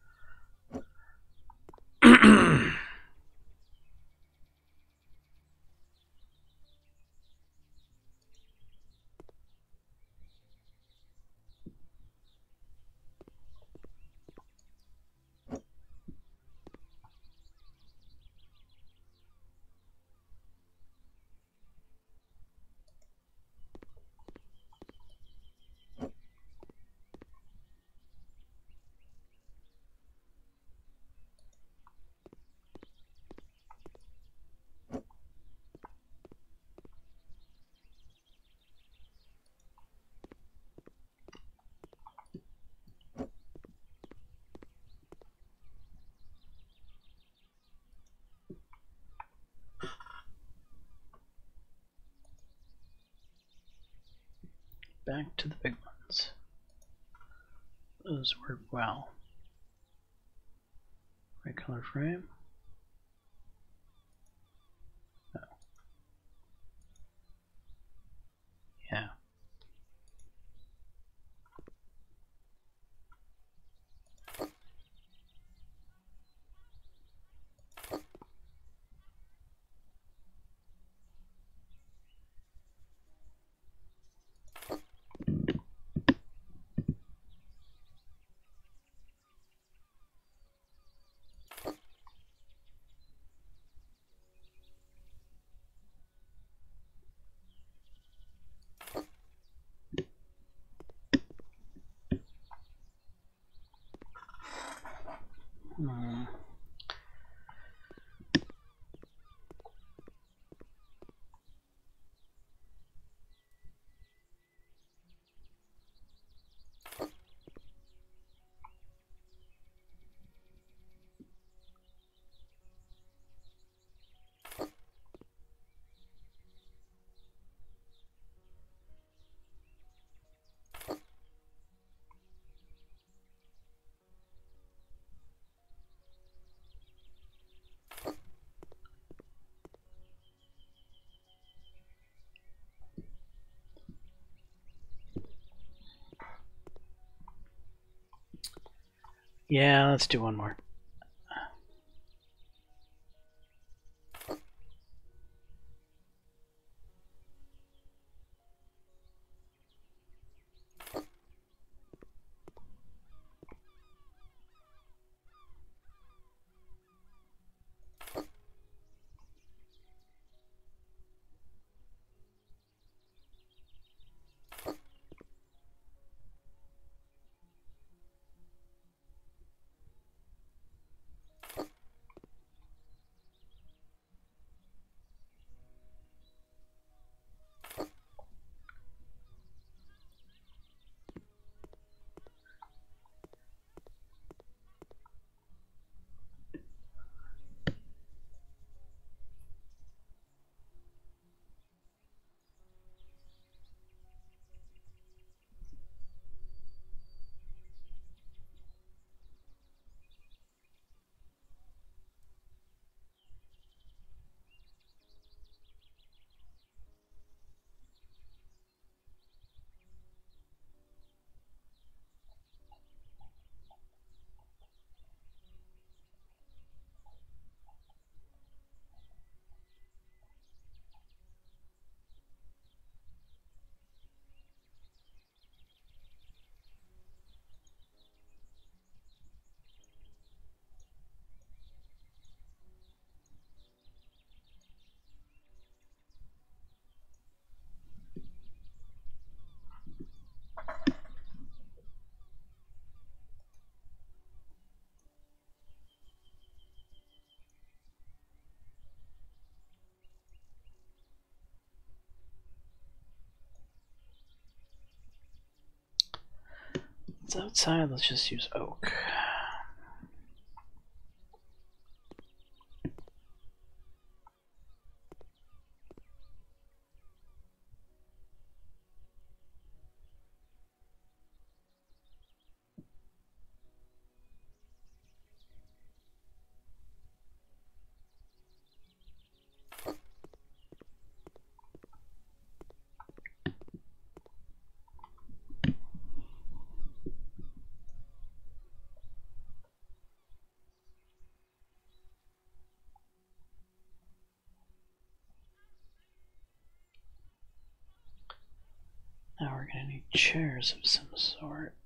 Back to the big ones. Those work well. Right color frame. Oh. Yeah. Yeah, let's do one more. It's outside, let's just use oak. Now we're gonna need chairs of some sort.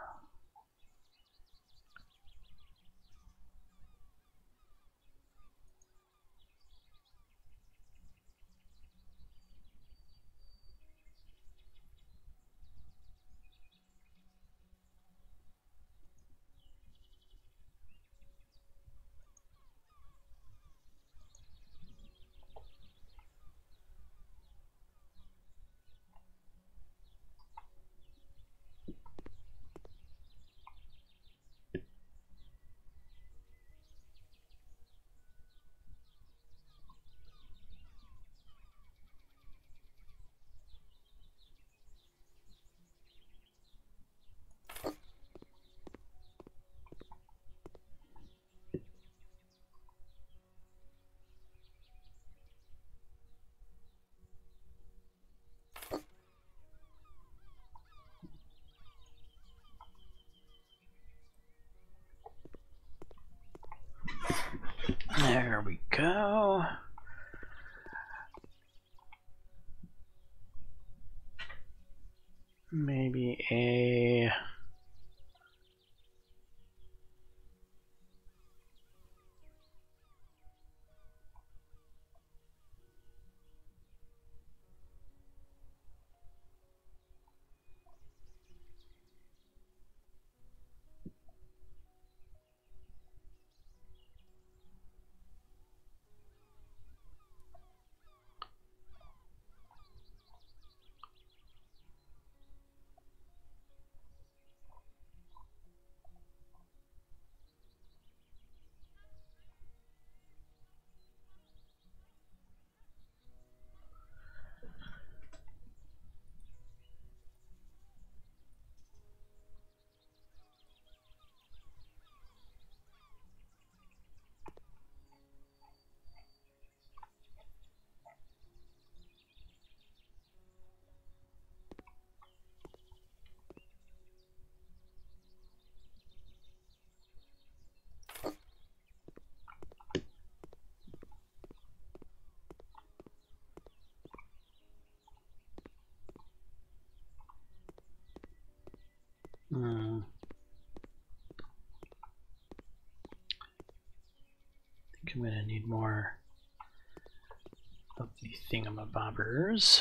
There we go. Maybe a... I'm gonna need more of the thingamabobbers.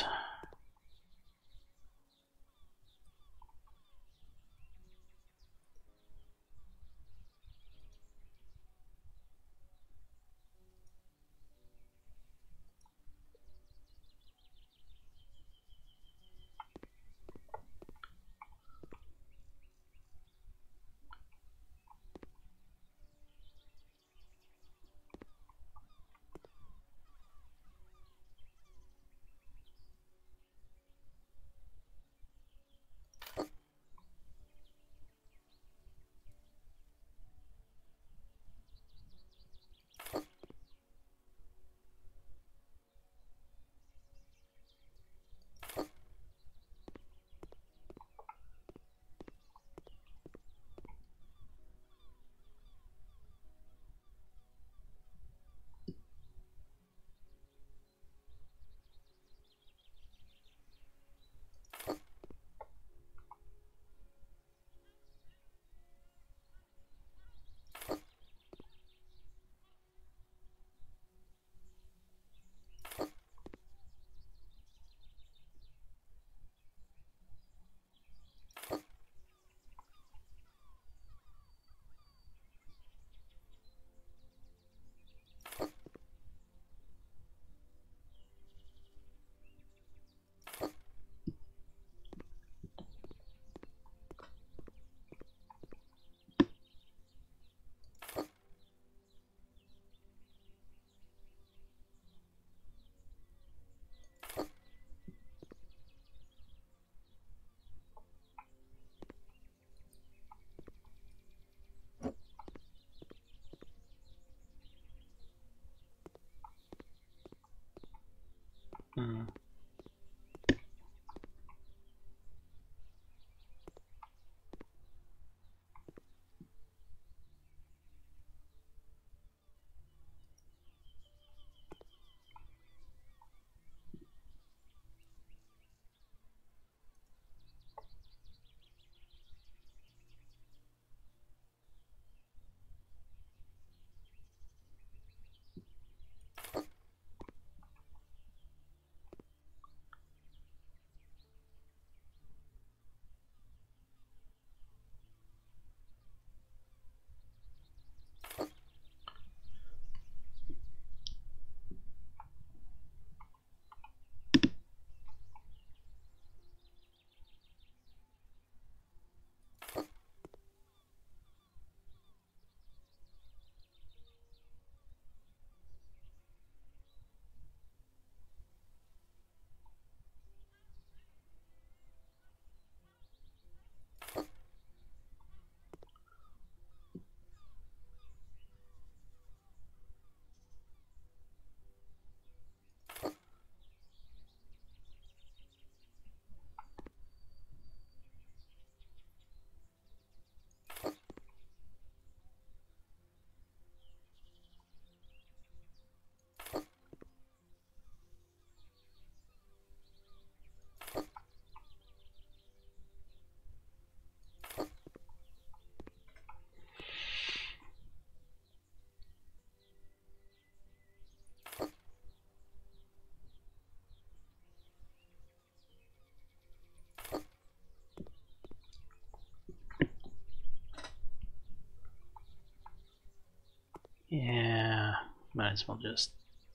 Yeah, might as well just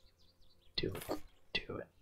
do it. Do it.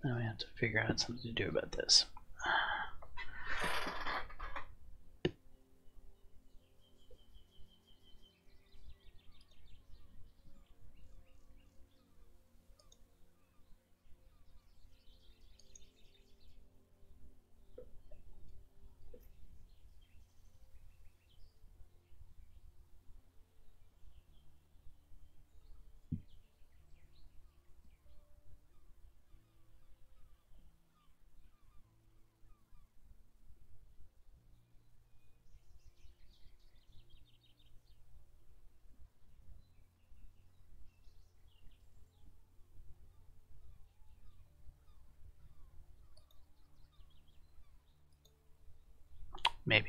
Now we have to figure out something to do about this. Maybe.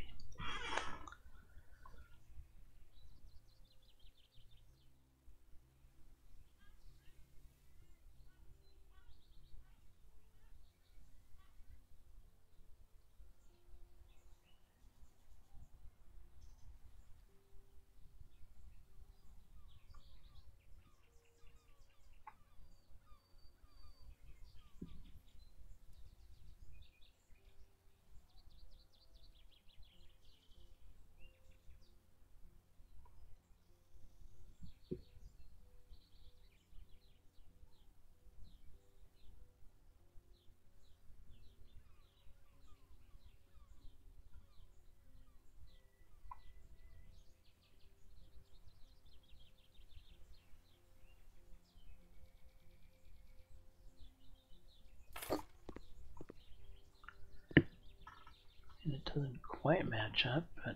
And it doesn't quite match up, but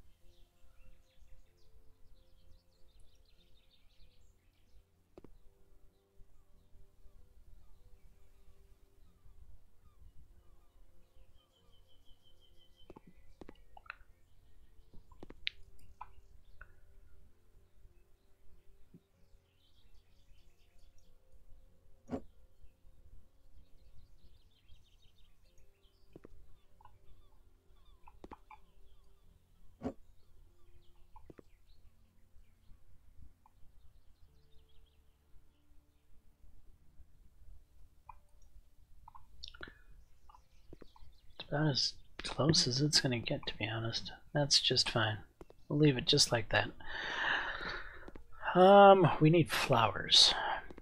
about as close as it's going to get, to be honest. That's just fine. We'll leave it just like that. We need flowers.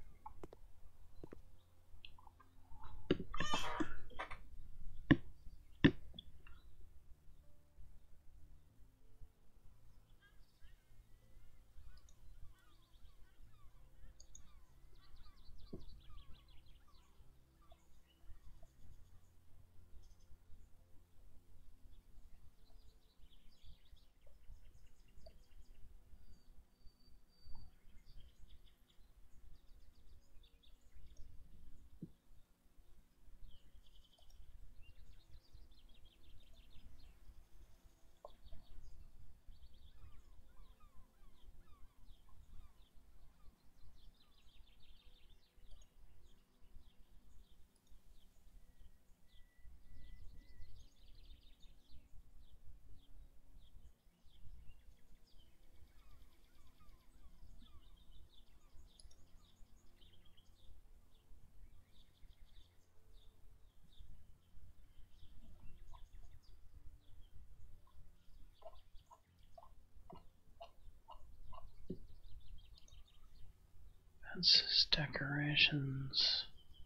Fences, decorations,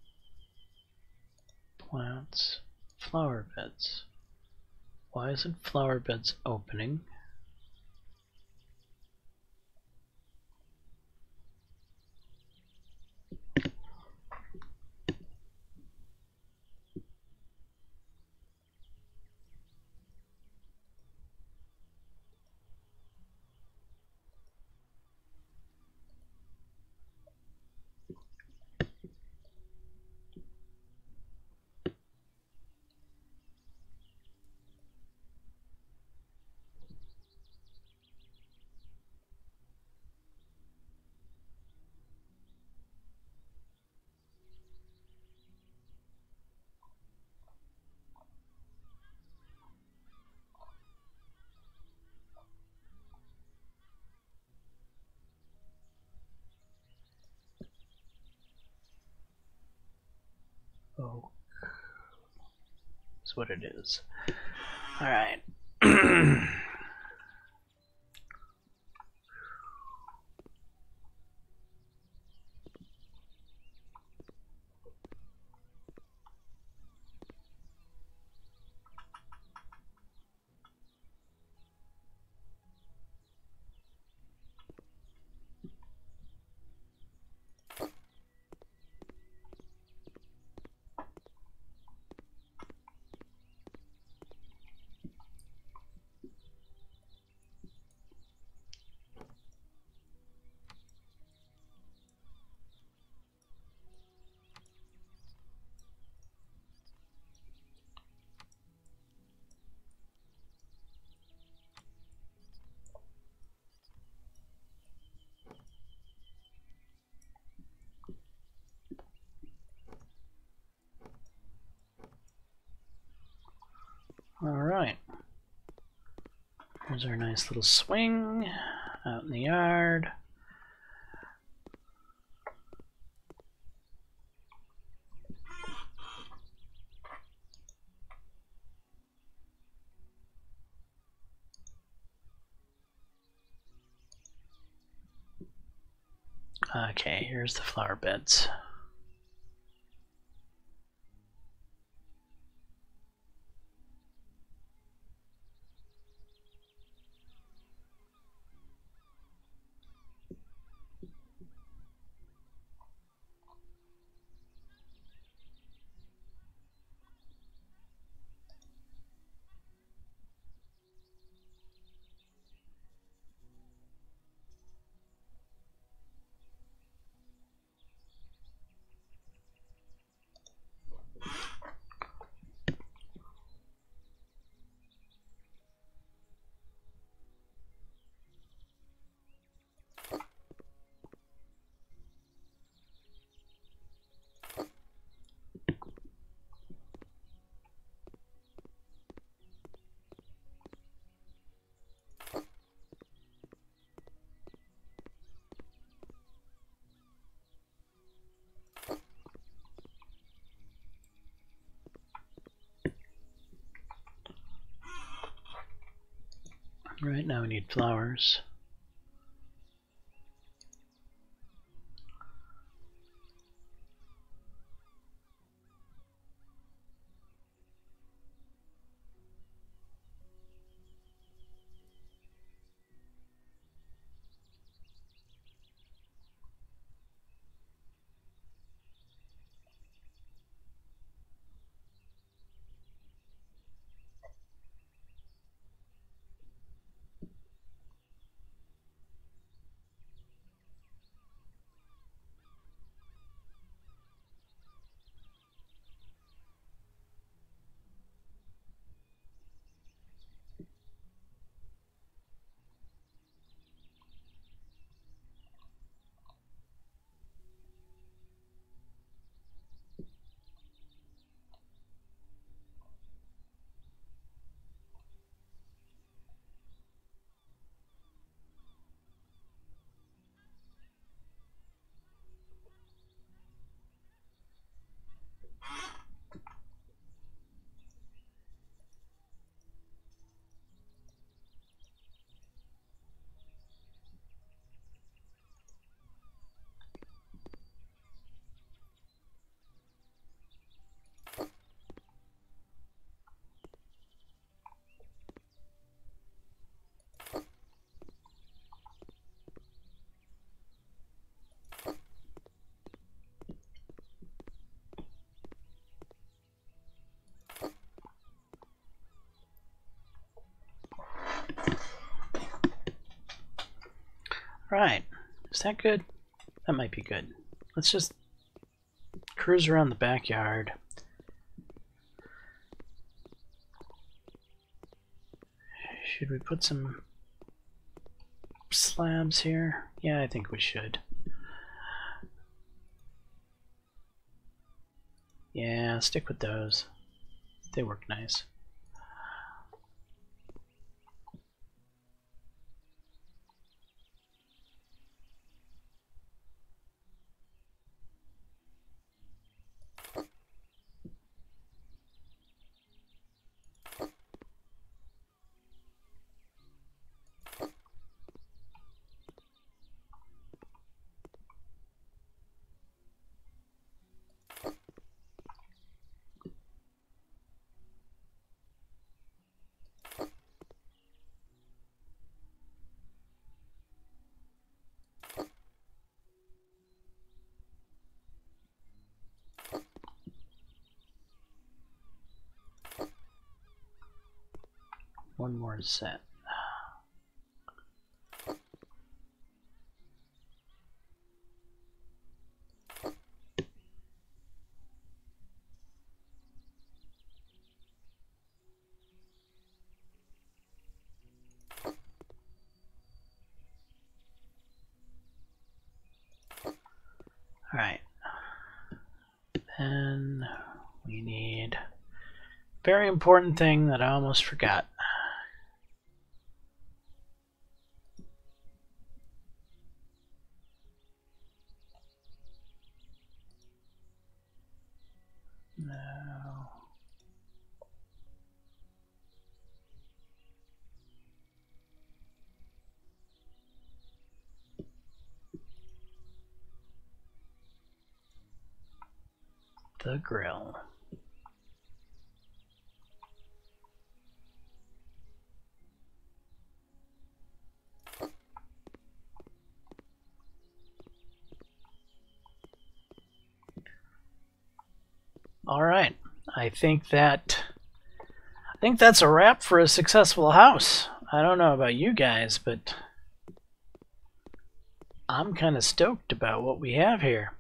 plants, flower beds. Why isn't flower beds opening? Oh, that's what it is. All right. All right. Here's our nice little swing out in the yard. Okay, here's the flower beds. Right now we need flowers. Right. Is that good? That might be good. Let's just cruise around the backyard. Should we put some slabs here? Yeah, I think we should. Yeah, stick with those. They work nice. one more set. All right. Then we need a very important thing that I almost forgot. No. The grill. All right. I think that's a wrap for a successful house. I don't know about you guys, but I'm kind of stoked about what we have here.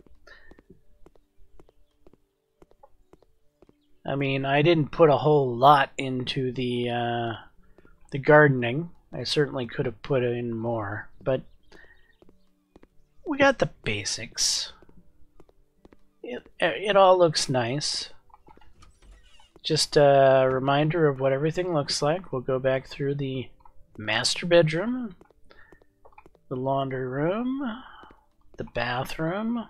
I mean, I didn't put a whole lot into the gardening. I certainly could have put in more, but we got the basics. It all looks nice. Just a reminder of what everything looks like. We'll go back through the master bedroom, the laundry room, the bathroom,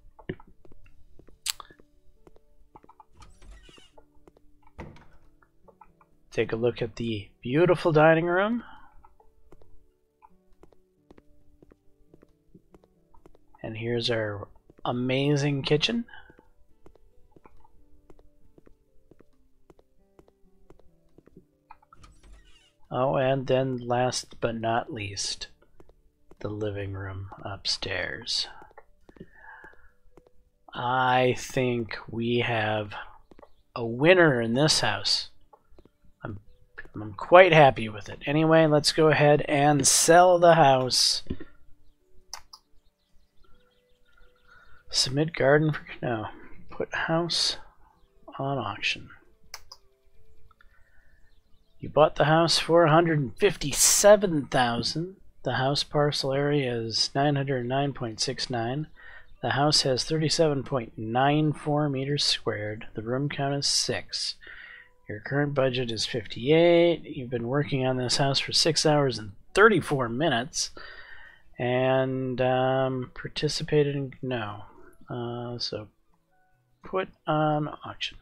take a look at the beautiful dining room, and here's our amazing kitchen. Oh, and then last but not least, the living room upstairs. I think we have a winner in this house. I'm quite happy with it. Anyway, let's go ahead and sell the house. Submit garden for no. Put house on auction. You bought the house for $157,000. The house parcel area is 909.69. The house has 37.94 meters squared. The room count is 6. Your current budget is $58,000. You've been working on this house for 6 hours and 34 minutes. And participated in no. So put on auction.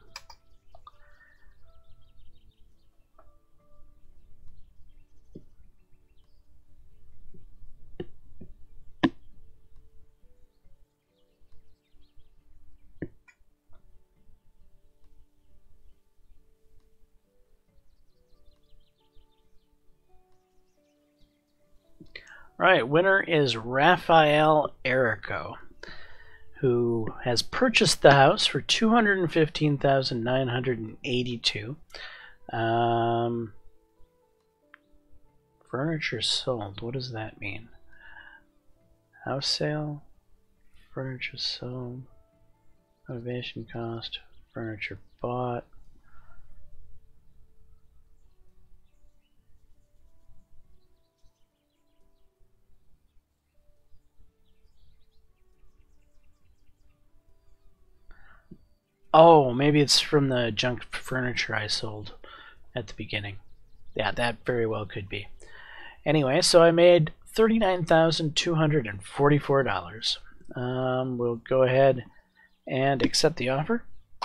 Right, winner is Raphael Erico, who has purchased the house for $215,982. Furniture sold. What does that mean? House sale, furniture sold, renovation cost, furniture bought. Oh, maybe it's from the junk furniture I sold at the beginning. Yeah, that very well could be. Anyway, so I made $39,244. We'll go ahead and accept the offer.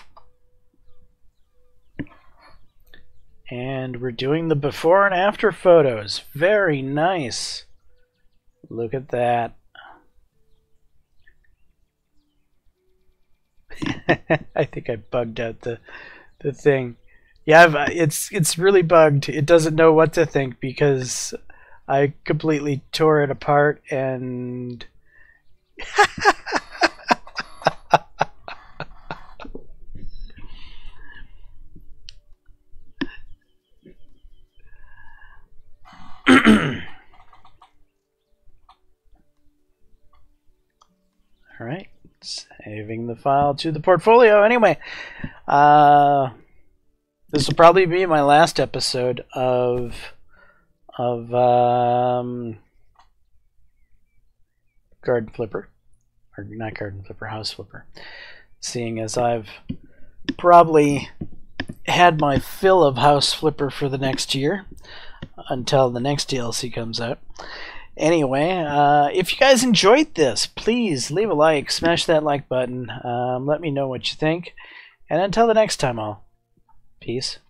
And we're doing the before and after photos. Very nice. Look at that. I think I bugged out the thing. Yeah, it's really bugged. It doesn't know what to think because I completely tore it apart and Saving the file to the portfolio. Anyway, this will probably be my last episode of Garden Flipper. Or not Garden Flipper, House Flipper. Seeing as I've probably had my fill of House Flipper for the next year until the next DLC comes out. Anyway, if you guys enjoyed this, please leave a like, smash that like button, let me know what you think, and until the next time, all, peace.